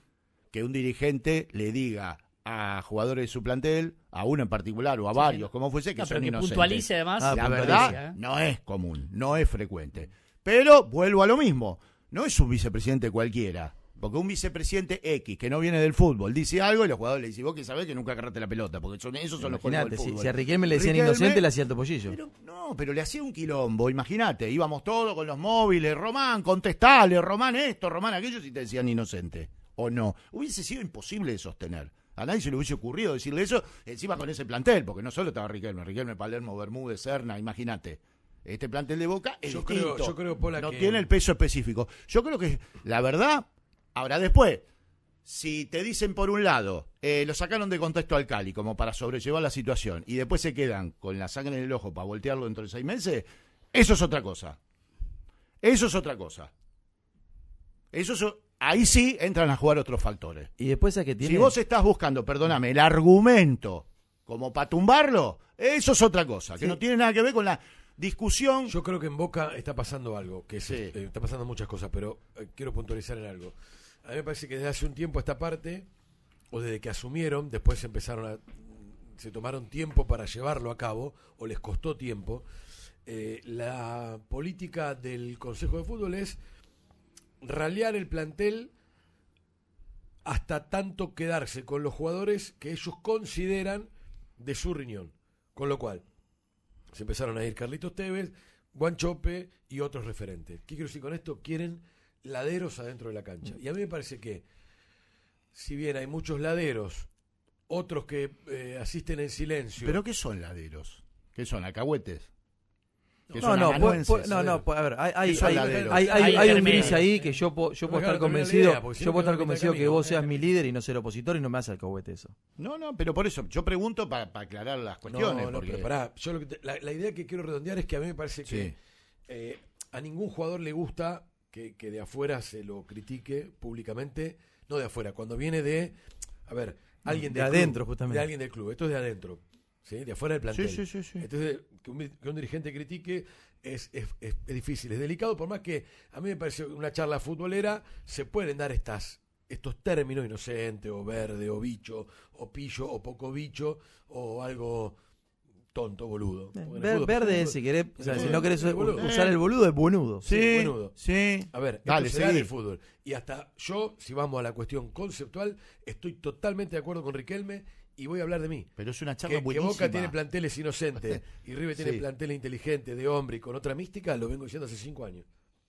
que un dirigente le diga a jugadores de su plantel, a uno en particular o a varios, sí, como fuese, que no, son pero que inocentes. puntualice además. La Ah, verdad, ¿eh? no es común, no es frecuente. Pero vuelvo a lo mismo, no es un vicepresidente cualquiera. Porque un vicepresidente X que no viene del fútbol dice algo y los jugadores le dicen, vos que sabés que nunca agarraste la pelota, porque son, esos son los juegos del Imagínate, si, fútbol. si a Riquelme le decían Riquelme, inocente, le hacía alto pollillo. Pero, no, pero le hacía un quilombo, imagínate, íbamos todos con los móviles, Román, contestale, Román esto, Román aquello, y te decían inocente, o no. Hubiese sido imposible de sostener. A nadie se le hubiese ocurrido decirle eso, encima con ese plantel, porque no solo estaba Riquelme, Riquelme, Palermo, Bermúdez, Serna, imagínate. Este plantel de Boca es yo distinto, creo, yo creo, Pola, no que... tiene el peso específico. Yo creo que, la verdad, ahora después, si te dicen por un lado, eh, lo sacaron de contexto al Cali como para sobrellevar la situación y después se quedan con la sangre en el ojo para voltearlo dentro de seis meses, eso es otra cosa. Eso es otra cosa. Eso es, ahí sí entran a jugar otros factores. Y después es que tiene... Si vos estás buscando, perdóname, el argumento como para tumbarlo, eso es otra cosa, que Sí. no tiene nada que ver con la discusión. Yo creo que en Boca está pasando algo, que es, Sí. eh, está pasando muchas cosas, pero eh, quiero puntualizar en algo. A mí me parece que desde hace un tiempo esta parte, o desde que asumieron, después empezaron a, se tomaron tiempo para llevarlo a cabo, o les costó tiempo, eh, la política del Consejo de Fútbol es ralear el plantel hasta tanto quedarse con los jugadores que ellos consideran de su riñón. Con lo cual, se empezaron a ir Carlitos Tevez, Guanchope y otros referentes. ¿Qué quiero decir con esto? Quieren laderos adentro de la cancha. Y a mí me parece que, si bien hay muchos laderos, otros que eh, asisten en silencio. ¿Pero qué son laderos? ¿Qué son? ¿Alcahuetes? ¿Qué No, son no, amanuenses? pu- pu- no, no, pu- a ver, hay, hay, ¿Qué son hay, laderos? hay, hay, Hay hay un intermedio. gris ahí que yo puedo, yo No puedo me estar hagas terminar la convencido, idea, porque si yo no puedo estar quedo en convencido el que camino. vos seas mi líder y no ser opositor y no me hace alcahuete eso. No, no, pero por eso, yo pregunto para aclarar las cuestiones. No, no, porque... pero pará, yo lo que te- la, la idea que quiero redondear es que a mí me parece que Sí. eh, a ningún jugador le gusta que, que de afuera se lo critique públicamente, no de afuera, cuando viene de, a ver, alguien De del adentro, club, justamente. de alguien del club, esto es de adentro, ¿sí? De afuera del plantel. Sí, sí, sí, sí. Entonces, que un, que un dirigente critique es, es, es, es difícil, es delicado, por más que a mí me parece una charla futbolera, se pueden dar estas estos términos, inocente, o verde, o bicho, o pillo, o poco bicho, o algo tonto, boludo. Porque en el Ver- fútbol- verde, el si querés, o sea, el si fútbol- no querés el boludo. usar el boludo, es buenudo. Sí, boludo. sí. A ver, Dale, esto se da en seguí. el fútbol. Y hasta yo, si vamos a la cuestión conceptual, estoy totalmente de acuerdo con Riquelme y voy a hablar de mí. Pero es una Que, charla que buenísima. Boca tiene planteles inocentes y River tiene Sí. planteles inteligentes de hombre y con otra mística, lo vengo diciendo hace cinco años.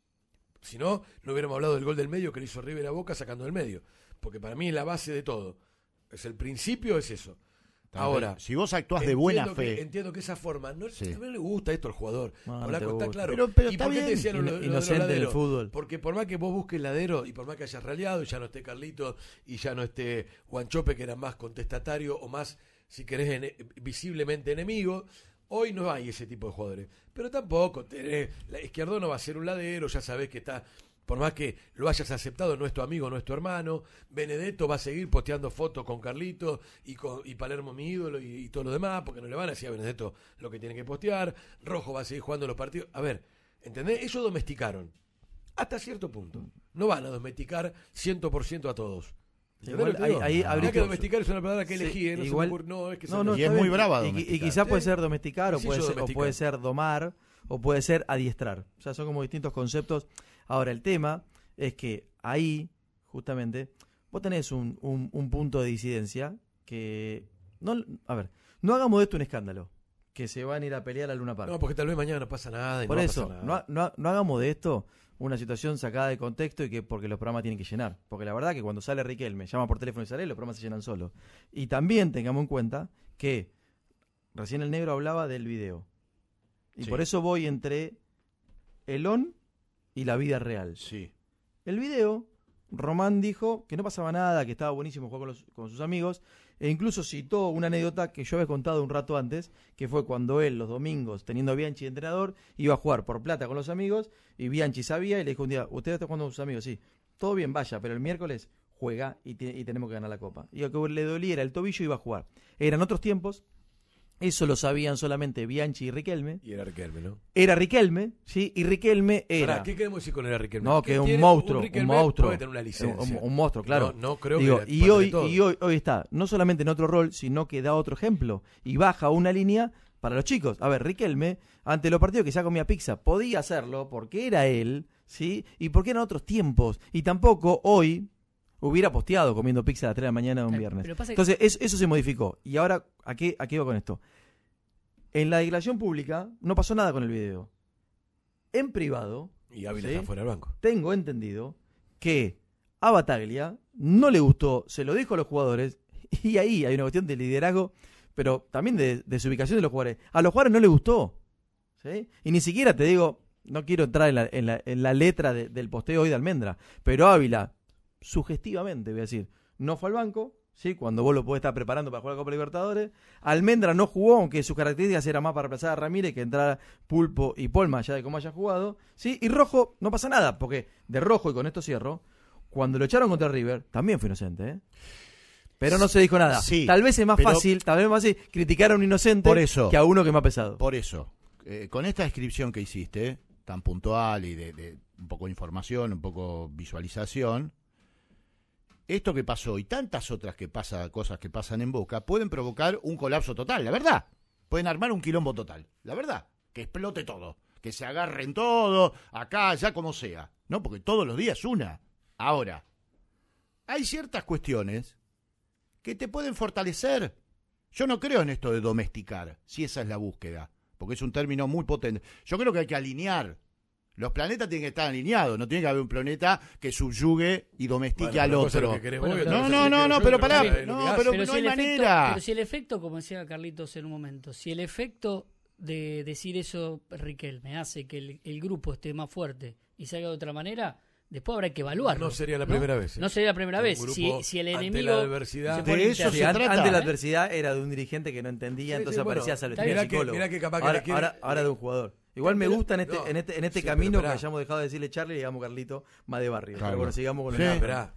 Si no, no hubiéramos hablado del gol del medio que le hizo River a Boca sacando del medio. Porque para mí es la base de todo. Es el principio, es eso. Ahora, si vos actuás de entiendo buena que- fe. entiendo que esa forma, no, Sí. a mí no le gusta esto al jugador. No, no Polaco, te está gusta. claro. Pero- pero ¿Y está por qué te bien. decían lo- lo- Ino- lo de los inocente en el laderos? fútbol. Porque por más que vos busques ladero y por más que hayas raleado y ya no esté Carlito y ya no esté Guanchope, que era más contestatario o más, si querés, ene- visiblemente enemigo, hoy no hay ese tipo de jugadores. Pero tampoco, tenés, la Izquierdo no va a ser un ladero, ya sabés que está, por más que lo hayas aceptado, no es tu amigo, no es tu hermano. Benedetto va a seguir posteando fotos con Carlito y con y Palermo mi ídolo y, y todo lo demás, porque no le van a decir a Benedetto lo que tiene que postear. Rojo va a seguir jugando los partidos. A ver, ¿entendés? Ellos domesticaron. Hasta cierto punto. No van a domesticar cien por ciento a todos. ¿Entendés Igual lo que ahí- digo? ahí Mirá habría que que- domesticar es una palabra que Sí, elegí, ¿eh? no, se me igual- ocurre- no, es que se No, me- no, Y está es muy bien. brava Y, y domesticar. quizás puede Sí. ser domesticar o Sí, puede yo ser, o domesticar. puede ser domar o puede ser adiestrar. O sea, son como distintos conceptos. Ahora, el tema es que ahí, justamente, vos tenés un, un, un punto de disidencia que... no A ver, no hagamos de esto un escándalo. Que se van a ir a pelear a Luna Park. No, porque tal vez mañana no pasa nada. Y Por no va a eso, pasar no, nada. ha- no, ha- no hagamos de esto una situación sacada de contexto y que porque los programas tienen que llenar. Porque la verdad que cuando sale Riquelme, llama por teléfono y sale, los programas se llenan solos. Y también tengamos en cuenta que recién el negro hablaba del video. Y Sí. por eso voy entre el on y la vida real. Sí. El video, Román dijo que no pasaba nada, que estaba buenísimo jugar con, los- con sus amigos, e incluso citó una anécdota que yo había contado un rato antes, que fue cuando él, los domingos, teniendo a Bianchi de entrenador, iba a jugar por plata con los amigos, y Bianchi sabía, y le dijo un día, usted está jugando con sus amigos, sí, todo bien, vaya, pero el miércoles juega y, ti- y tenemos que ganar la copa. Y lo que le dolía era el tobillo, iba a jugar. Eran otros tiempos, Eso lo sabían solamente Bianchi y Riquelme. Y era Riquelme, ¿no? Era Riquelme, ¿sí? Y Riquelme era... Pará, ¿qué queremos decir con era Riquelme? No, que es un tiene monstruo, un, un, Riquelme monstruo. Puede tener una licencia. Un, un monstruo, claro. No, no creo Digo, que y hoy, y hoy, hoy está, no solamente en otro rol, sino que da otro ejemplo. Y baja una línea para los chicos. A ver, Riquelme, ante los partidos que ya comía pizza, podía hacerlo porque era él, ¿sí? Y porque eran otros tiempos. Y tampoco hoy hubiera posteado comiendo pizza a las tres de la mañana de un viernes. Entonces, eso, eso se modificó. Y ahora, ¿a qué, a qué iba con esto? En la declaración pública no pasó nada con el video. En privado, y Ávila ¿sí? está fuera del banco. Tengo entendido que a Bataglia no le gustó, se lo dijo a los jugadores, y ahí hay una cuestión de liderazgo, pero también de desubicación de los jugadores. A los jugadores no les gustó, ¿sí? Y ni siquiera te digo, no quiero entrar en la, en la, en la letra de, del posteo hoy de Almendra, pero Ávila, sugestivamente voy a decir, no fue al banco, ¿sí? Cuando vos lo podés estar preparando para jugar la Copa Libertadores. Almendra no jugó, aunque sus características eran más para reemplazar a Ramírez que entrar Pulpo y Polma, allá de cómo haya jugado, ¿sí? Y Rojo, no pasa nada, porque de Rojo, y con esto cierro, cuando lo echaron contra River, también fue inocente, ¿eh? Pero no se dijo nada. Sí, tal vez es más pero, fácil, tal vez es más fácil criticar a un inocente por eso, que a uno que me ha pesado. Por eso, eh, con esta descripción que hiciste, tan puntual y de, de un poco de información, un poco visualización, esto que pasó y tantas otras que pasa, cosas que pasan en Boca pueden provocar un colapso total, la verdad. Pueden armar un quilombo total, la verdad. Que explote todo, que se agarren todo, acá, allá, como sea. No, porque todos los días una. Ahora, hay ciertas cuestiones que te pueden fortalecer. Yo no creo en esto de domesticar, si esa es la búsqueda, porque es un término muy potente. Yo creo que hay que alinear. Los planetas tienen que estar alineados, no tiene que haber un planeta que subyugue y domestique bueno, al otro. Bueno, no, no, no, no, pero pará, no, pero, pero no si hay efecto, manera. Pero si el efecto, como decía Carlitos en un momento, si el efecto de decir eso Riquelme hace que el, el grupo esté más fuerte y salga de otra manera, después habrá que evaluarlo. No sería la ¿no? primera vez. ¿eh? No sería la primera vez. Si, si el ante enemigo. La adversidad, de eso se trata. Antes la adversidad era de un dirigente que no entendía, sí, entonces sí, bueno, aparecía Salvatierra psicólogo. Mira que capaz que ahora, quiere... ahora, ahora de un jugador. Igual me gusta en este, no, en este, en este sí, camino que hayamos dejado de decirle Charlie y digamos Carlito más de barrio. Claro. Pero bueno, sigamos con sí. el Esperá.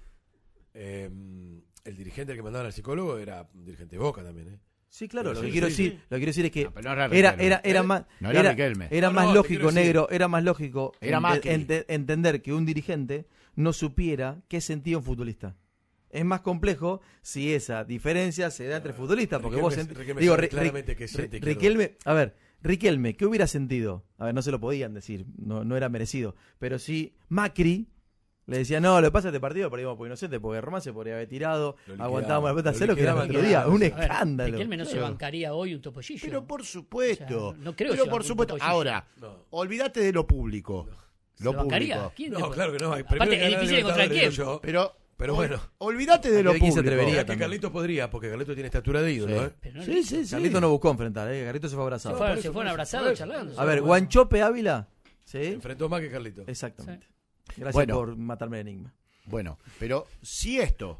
Eh, el dirigente que mandaban al psicólogo era un dirigente de Boca también, ¿eh? Sí, claro, pero lo que sí, quiero sí, decir, sí. lo que quiero decir es que no, no era, era, era, era ¿Eh? más, no era, era, Riquelme. era no, más no, lógico, negro, decir. era más lógico era ent ent entender que un dirigente no supiera qué sentía un futbolista. Es más complejo si esa diferencia se da entre futbolistas, porque Riquelme, vos Riquelme digo, sabe claramente que siente Riquelme, a ver, Riquelme, ¿qué hubiera sentido? A ver, no se lo podían decir, no, no era merecido, pero si Macri le decía, no, lo que pasa es que este partido perdimos por inocente, porque Román se podría haber tirado, aguantábamos la pelota, ¿sabés lo que era el otro día? Un escándalo. Riquelme no se bancaría hoy un topollillo. Pero por supuesto, o sea, no creo pero que por supuesto, ahora, no. olvídate de lo público. No. Lo ¿Se bancaría? público. ¿Quién no, te... claro que no. Aparte, es difícil encontrar quién. Yo, pero, pero bueno. Olvídate de lo público. Atrevería que Carlitos podría, porque Carlitos tiene estatura de ídolo, sí. ¿eh? No sí, sí, sí. Carlitos no buscó enfrentar, ¿eh? Carlitos se fue abrazado. Se, fue, se fueron abrazados charlando. A ver, Guanchope Ávila. ¿Sí? Enfrentó más que Carlitos. Exactamente. Sí. Gracias bueno, por matarme el enigma. Bueno, pero si esto,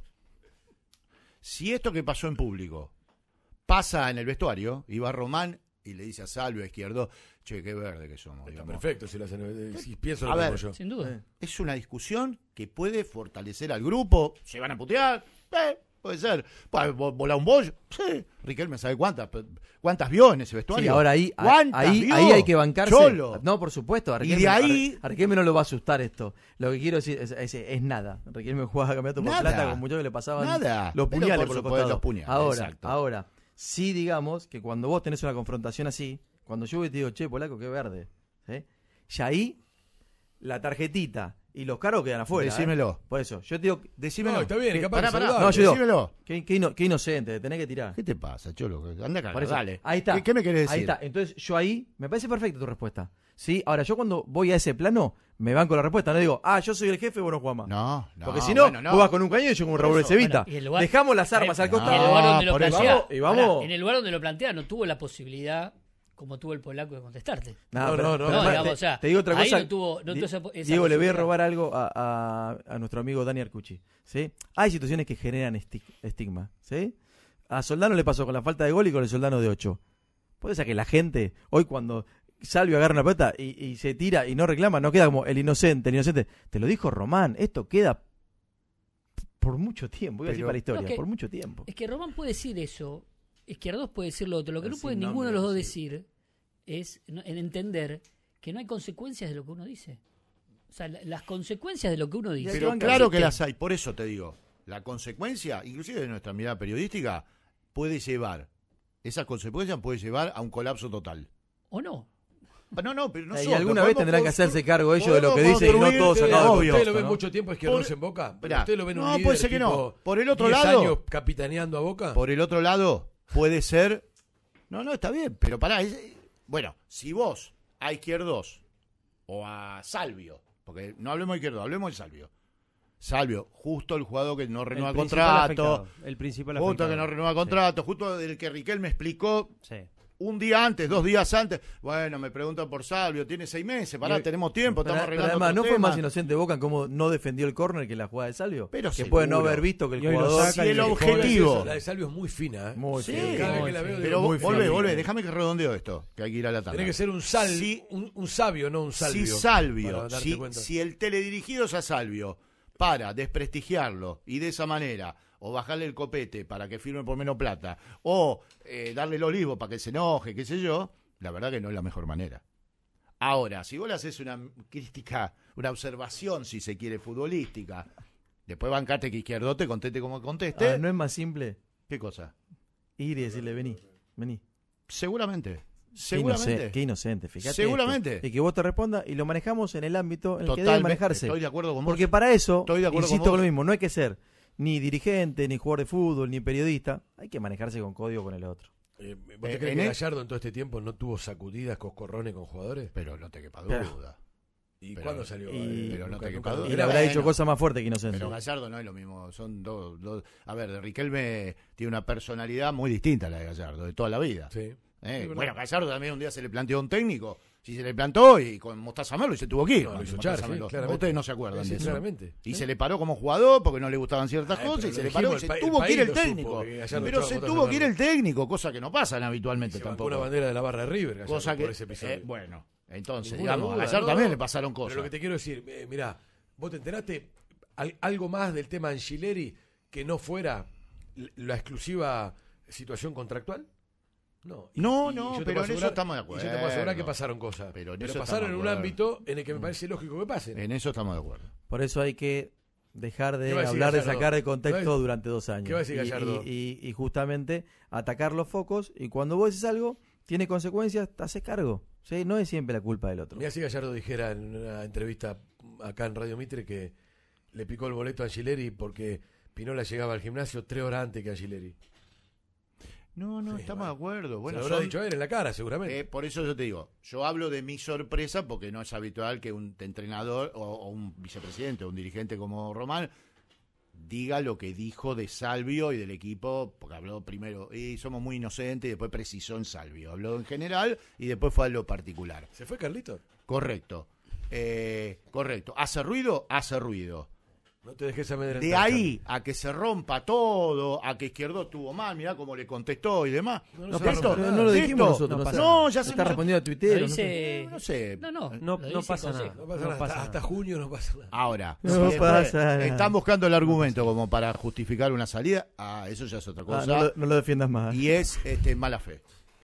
si esto que pasó en público pasa en el vestuario, y va Román y le dice a Salvio, a Izquierdo, che, qué verde que somos. Está perfecto, si, lo hacen, si pienso a lo ver, mismo yo. Sin duda. Es una discusión que puede fortalecer al grupo, se van a putear, eh, puede ser. ¿Volar un bollo? Sí. Riquelme sabe cuántas, cuántas vio en ese vestuario. Sí, ahora ahí, ahí, ahí hay que bancarse. Cholo. No, por supuesto. A Riquelme, y de ahí... a Riquelme no lo va a asustar esto. Lo que quiero decir es, es, es nada. Riquelme jugaba campeonato por nada. plata con muchos que le pasaban nada. los puñales por por los costados. Los puñales, ahora, exacto. ahora, sí digamos que cuando vos tenés una confrontación así, cuando yo te digo, che, polaco, qué verde. ¿Sí? Ya ahí, la tarjetita y los cargos quedan afuera. Decímelo. ¿eh? Por eso, yo te digo, decímelo. No, está bien, ¿Qué? capaz pará, de pará. saludar. No, yo digo, Decímelo. Qué, qué, ino, qué inocente, tenés que tirar. ¿Qué te pasa, Cholo? Anda acá, eso, dale. Ahí está. ¿Qué, ¿Qué me querés decir? Ahí está. Entonces, yo ahí, me parece perfecta tu respuesta. ¿Sí? Ahora, yo cuando voy a ese plano, me van con la respuesta. No digo, ah, yo soy el jefe, vos no jugás más. No, no. Porque si no, bueno, no. vos vas con un cañón y yo con un revólver Cevita. Bueno, lugar, dejamos las armas al costado. En el lugar donde lo plantea, y vamos. Ahora, en el lugar donde lo plantea, no tuvo la posibilidad, como tuvo el polaco, de contestarte. No, no, no. no no digamos, o sea, te digo otra cosa. No tuvo, no tuvo esa, esa Diego, le voy a robar algo a, a, a nuestro amigo Dani Arcucci. ¿Sí? Hay situaciones que generan esti estigma. ¿Sí? A Soldano le pasó con la falta de gol y con el Soldano de ocho. Puede ser que la gente, hoy cuando Salvio agarra una pelota y, y se tira y no reclama, no queda como el inocente, el inocente. Te lo dijo Román, esto queda por mucho tiempo, voy a decir para la historia, no, que, por mucho tiempo. Es que Román puede decir eso, Izquierdos puede decir lo otro. Lo que no puede ninguno de los dos decir es no, en entender que no hay consecuencias de lo que uno dice. O sea, la, las consecuencias de lo que uno dice. Pero claro que las hay, por eso te digo. La consecuencia, inclusive de nuestra mirada periodística, puede llevar, esas consecuencias puede llevar a un colapso total. ¿O no? No, no, pero no Y son, alguna no vez podemos tendrán que hacerse cargo ellos de lo que podemos dicen y no construir, todos eh, sacados de obvio. ¿Usted lo ve ¿no? mucho tiempo Izquierdos en Boca? Esperá. ¿Usted lo ve en un No, líder puede ser que no. tipo Por el otro diez lado- años capitaneando a Boca? Por el otro lado, puede ser... No, no, está bien, pero pará. Es... Bueno, si vos a Izquierdos o a Salvio, porque no hablemos de Izquierdos, hablemos de Salvio. Salvio, justo el jugador que no renueva El principal contrato, afectado, el principal justo afectado. que no renueva contrato, justo del que Riquelme me explicó Sí. un día antes, dos días antes. Bueno, me preguntan por Salvio, tiene seis meses, pará, Y- tenemos tiempo, Pero- estamos pero arreglando además, ¿no otros fue más temas. inocente Boca en cómo no defendió el córner que la jugada de Salvio? Pero que seguro. puede no haber visto que el Y hoy lo jugador... sacan y el objetivo. La de Salvio es muy fina, ¿eh? Muy Sí, fina. Cada vez muy que la veo, fina. digo, pero muy volvé, fina. volvé, déjame que redondeo esto, que hay que ir a la tabla. Tiene que ser un, sal, Si- un, un sabio, no un salvio. Si Salvio, para darte si, cuenta. si el teledirigido es a Salvio para desprestigiarlo y de esa manera, o bajarle el copete para que firme por menos plata, o eh, darle el olivo para que se enoje, qué sé yo, la verdad que no es la mejor manera. Ahora, si vos le haces una crítica, una observación, si se quiere, futbolística, después bancate que Izquierdo te conteste como conteste. Ah, ¿no es más simple? ¿Qué cosa? Ir y decirle, vení, vení. Seguramente. Qué Seguramente. inocente, qué inocente, fíjate. Seguramente. esto. Y que vos te respondas y lo manejamos en el ámbito en el que Totalmente, debe manejarse. estoy de acuerdo con vos. Porque para eso, Estoy de acuerdo insisto con con, vos. lo mismo, no hay que ser ni dirigente, ni jugador de fútbol, ni periodista. Hay que manejarse con código con el otro. Eh, ¿Vos te Eh, crees en que el- Gallardo en todo este tiempo no tuvo sacudidas, coscorrones con jugadores? Pero no te quepa Pero- duda. ¿Y Pero- cuándo salió? y- Eh, pero no nunca- te nunca quepa lo- duda. Y le Pero habrá bueno, dicho cosas más fuertes que inocencia. Pero Gallardo no es lo mismo. Son dos, dos- A ver, de Riquelme tiene una personalidad muy distinta a la de Gallardo, de toda la vida. Sí. Eh, Sí, verdad. bueno, Gallardo también un día se le planteó a un técnico. Si se le plantó y con Mostaza Merlo y se tuvo que ir. No, lo hizo Mostaza echar, sí, Merlo. claramente. Ustedes no se acuerdan Sí, de eso. claramente. Y Sí. se le paró como jugador porque no le gustaban ciertas Ay, cosas pero y se lo le paró y dijimos, se el pa- tuvo el que ir país el lo supo, técnico. que Gallardo Pero echó a se Mostaza tuvo que ir Merlo. el técnico, cosa que no pasan habitualmente Se tampoco. bancó una bandera de la barra de River, Gallardo, Cosa que, por ese episodio. eh, bueno, entonces, Ninguna digamos, a duda, Gallardo no, también no. le pasaron cosas. Pero lo que te quiero decir, eh, mirá, ¿vos te enteraste al- algo más del tema Angileri que no fuera l- la exclusiva situación contractual? No, y- No, y no, yo te pero puedo en eso asegurar- estamos de Y yo te puedo asegurar acuerdo. que pasaron cosas. Pero Pero, en eso pasaron en estamos un de acuerdo. ámbito en el que me parece lógico que pasen. En eso estamos de acuerdo. Por eso hay que dejar ¿Qué de va a decir hablar de Gallardo? sacar de ¿Qué va a contexto decir- durante dos años. qué va a decir Y- Gallardo? Y, y- y justamente atacar los focos y cuando vos decís algo, tiene consecuencias, te haces cargo. ¿Sí? No es siempre la culpa del otro. Mira si Gallardo dijera en una entrevista acá en Radio Mitre que le picó el boleto a Angileri porque Pinola llegaba al gimnasio tres horas antes que Angileri. No, no, Sí, estamos de acuerdo. Bueno, Se lo habrá son- dicho a él en la cara, seguramente. Eh, por eso yo te digo, yo hablo de mi sorpresa porque no es habitual que un entrenador o, o un vicepresidente o un dirigente como Román diga lo que dijo de Salvio y del equipo, porque habló primero, y somos muy inocentes, y después precisó en Salvio. Habló en general y después fue a lo particular. ¿Se fue Carlito? Correcto. Eh, correcto. ¿Hace ruido? Hace ruido. No te dejes amedrentar. De ahí a que se rompa todo, a que Izquierdo estuvo mal, mirá cómo le contestó y demás. No, No, se pasa- rompa pero nada. no lo de dijimos esto, nosotros. no No, pasa pasa nada. No, ya se- está respondiendo a Lo Twitter. dice... No sé. No, no. No, lo no dice pasa José. nada. No pasa No nada. pasa Hasta, hasta nada. junio no pasa nada. Ahora, No si después pasa nada. están buscando el argumento como para justificar una salida, ah, eso ya es otra Ah, cosa. no, lo, no lo defiendas más. Y es este, mala fe.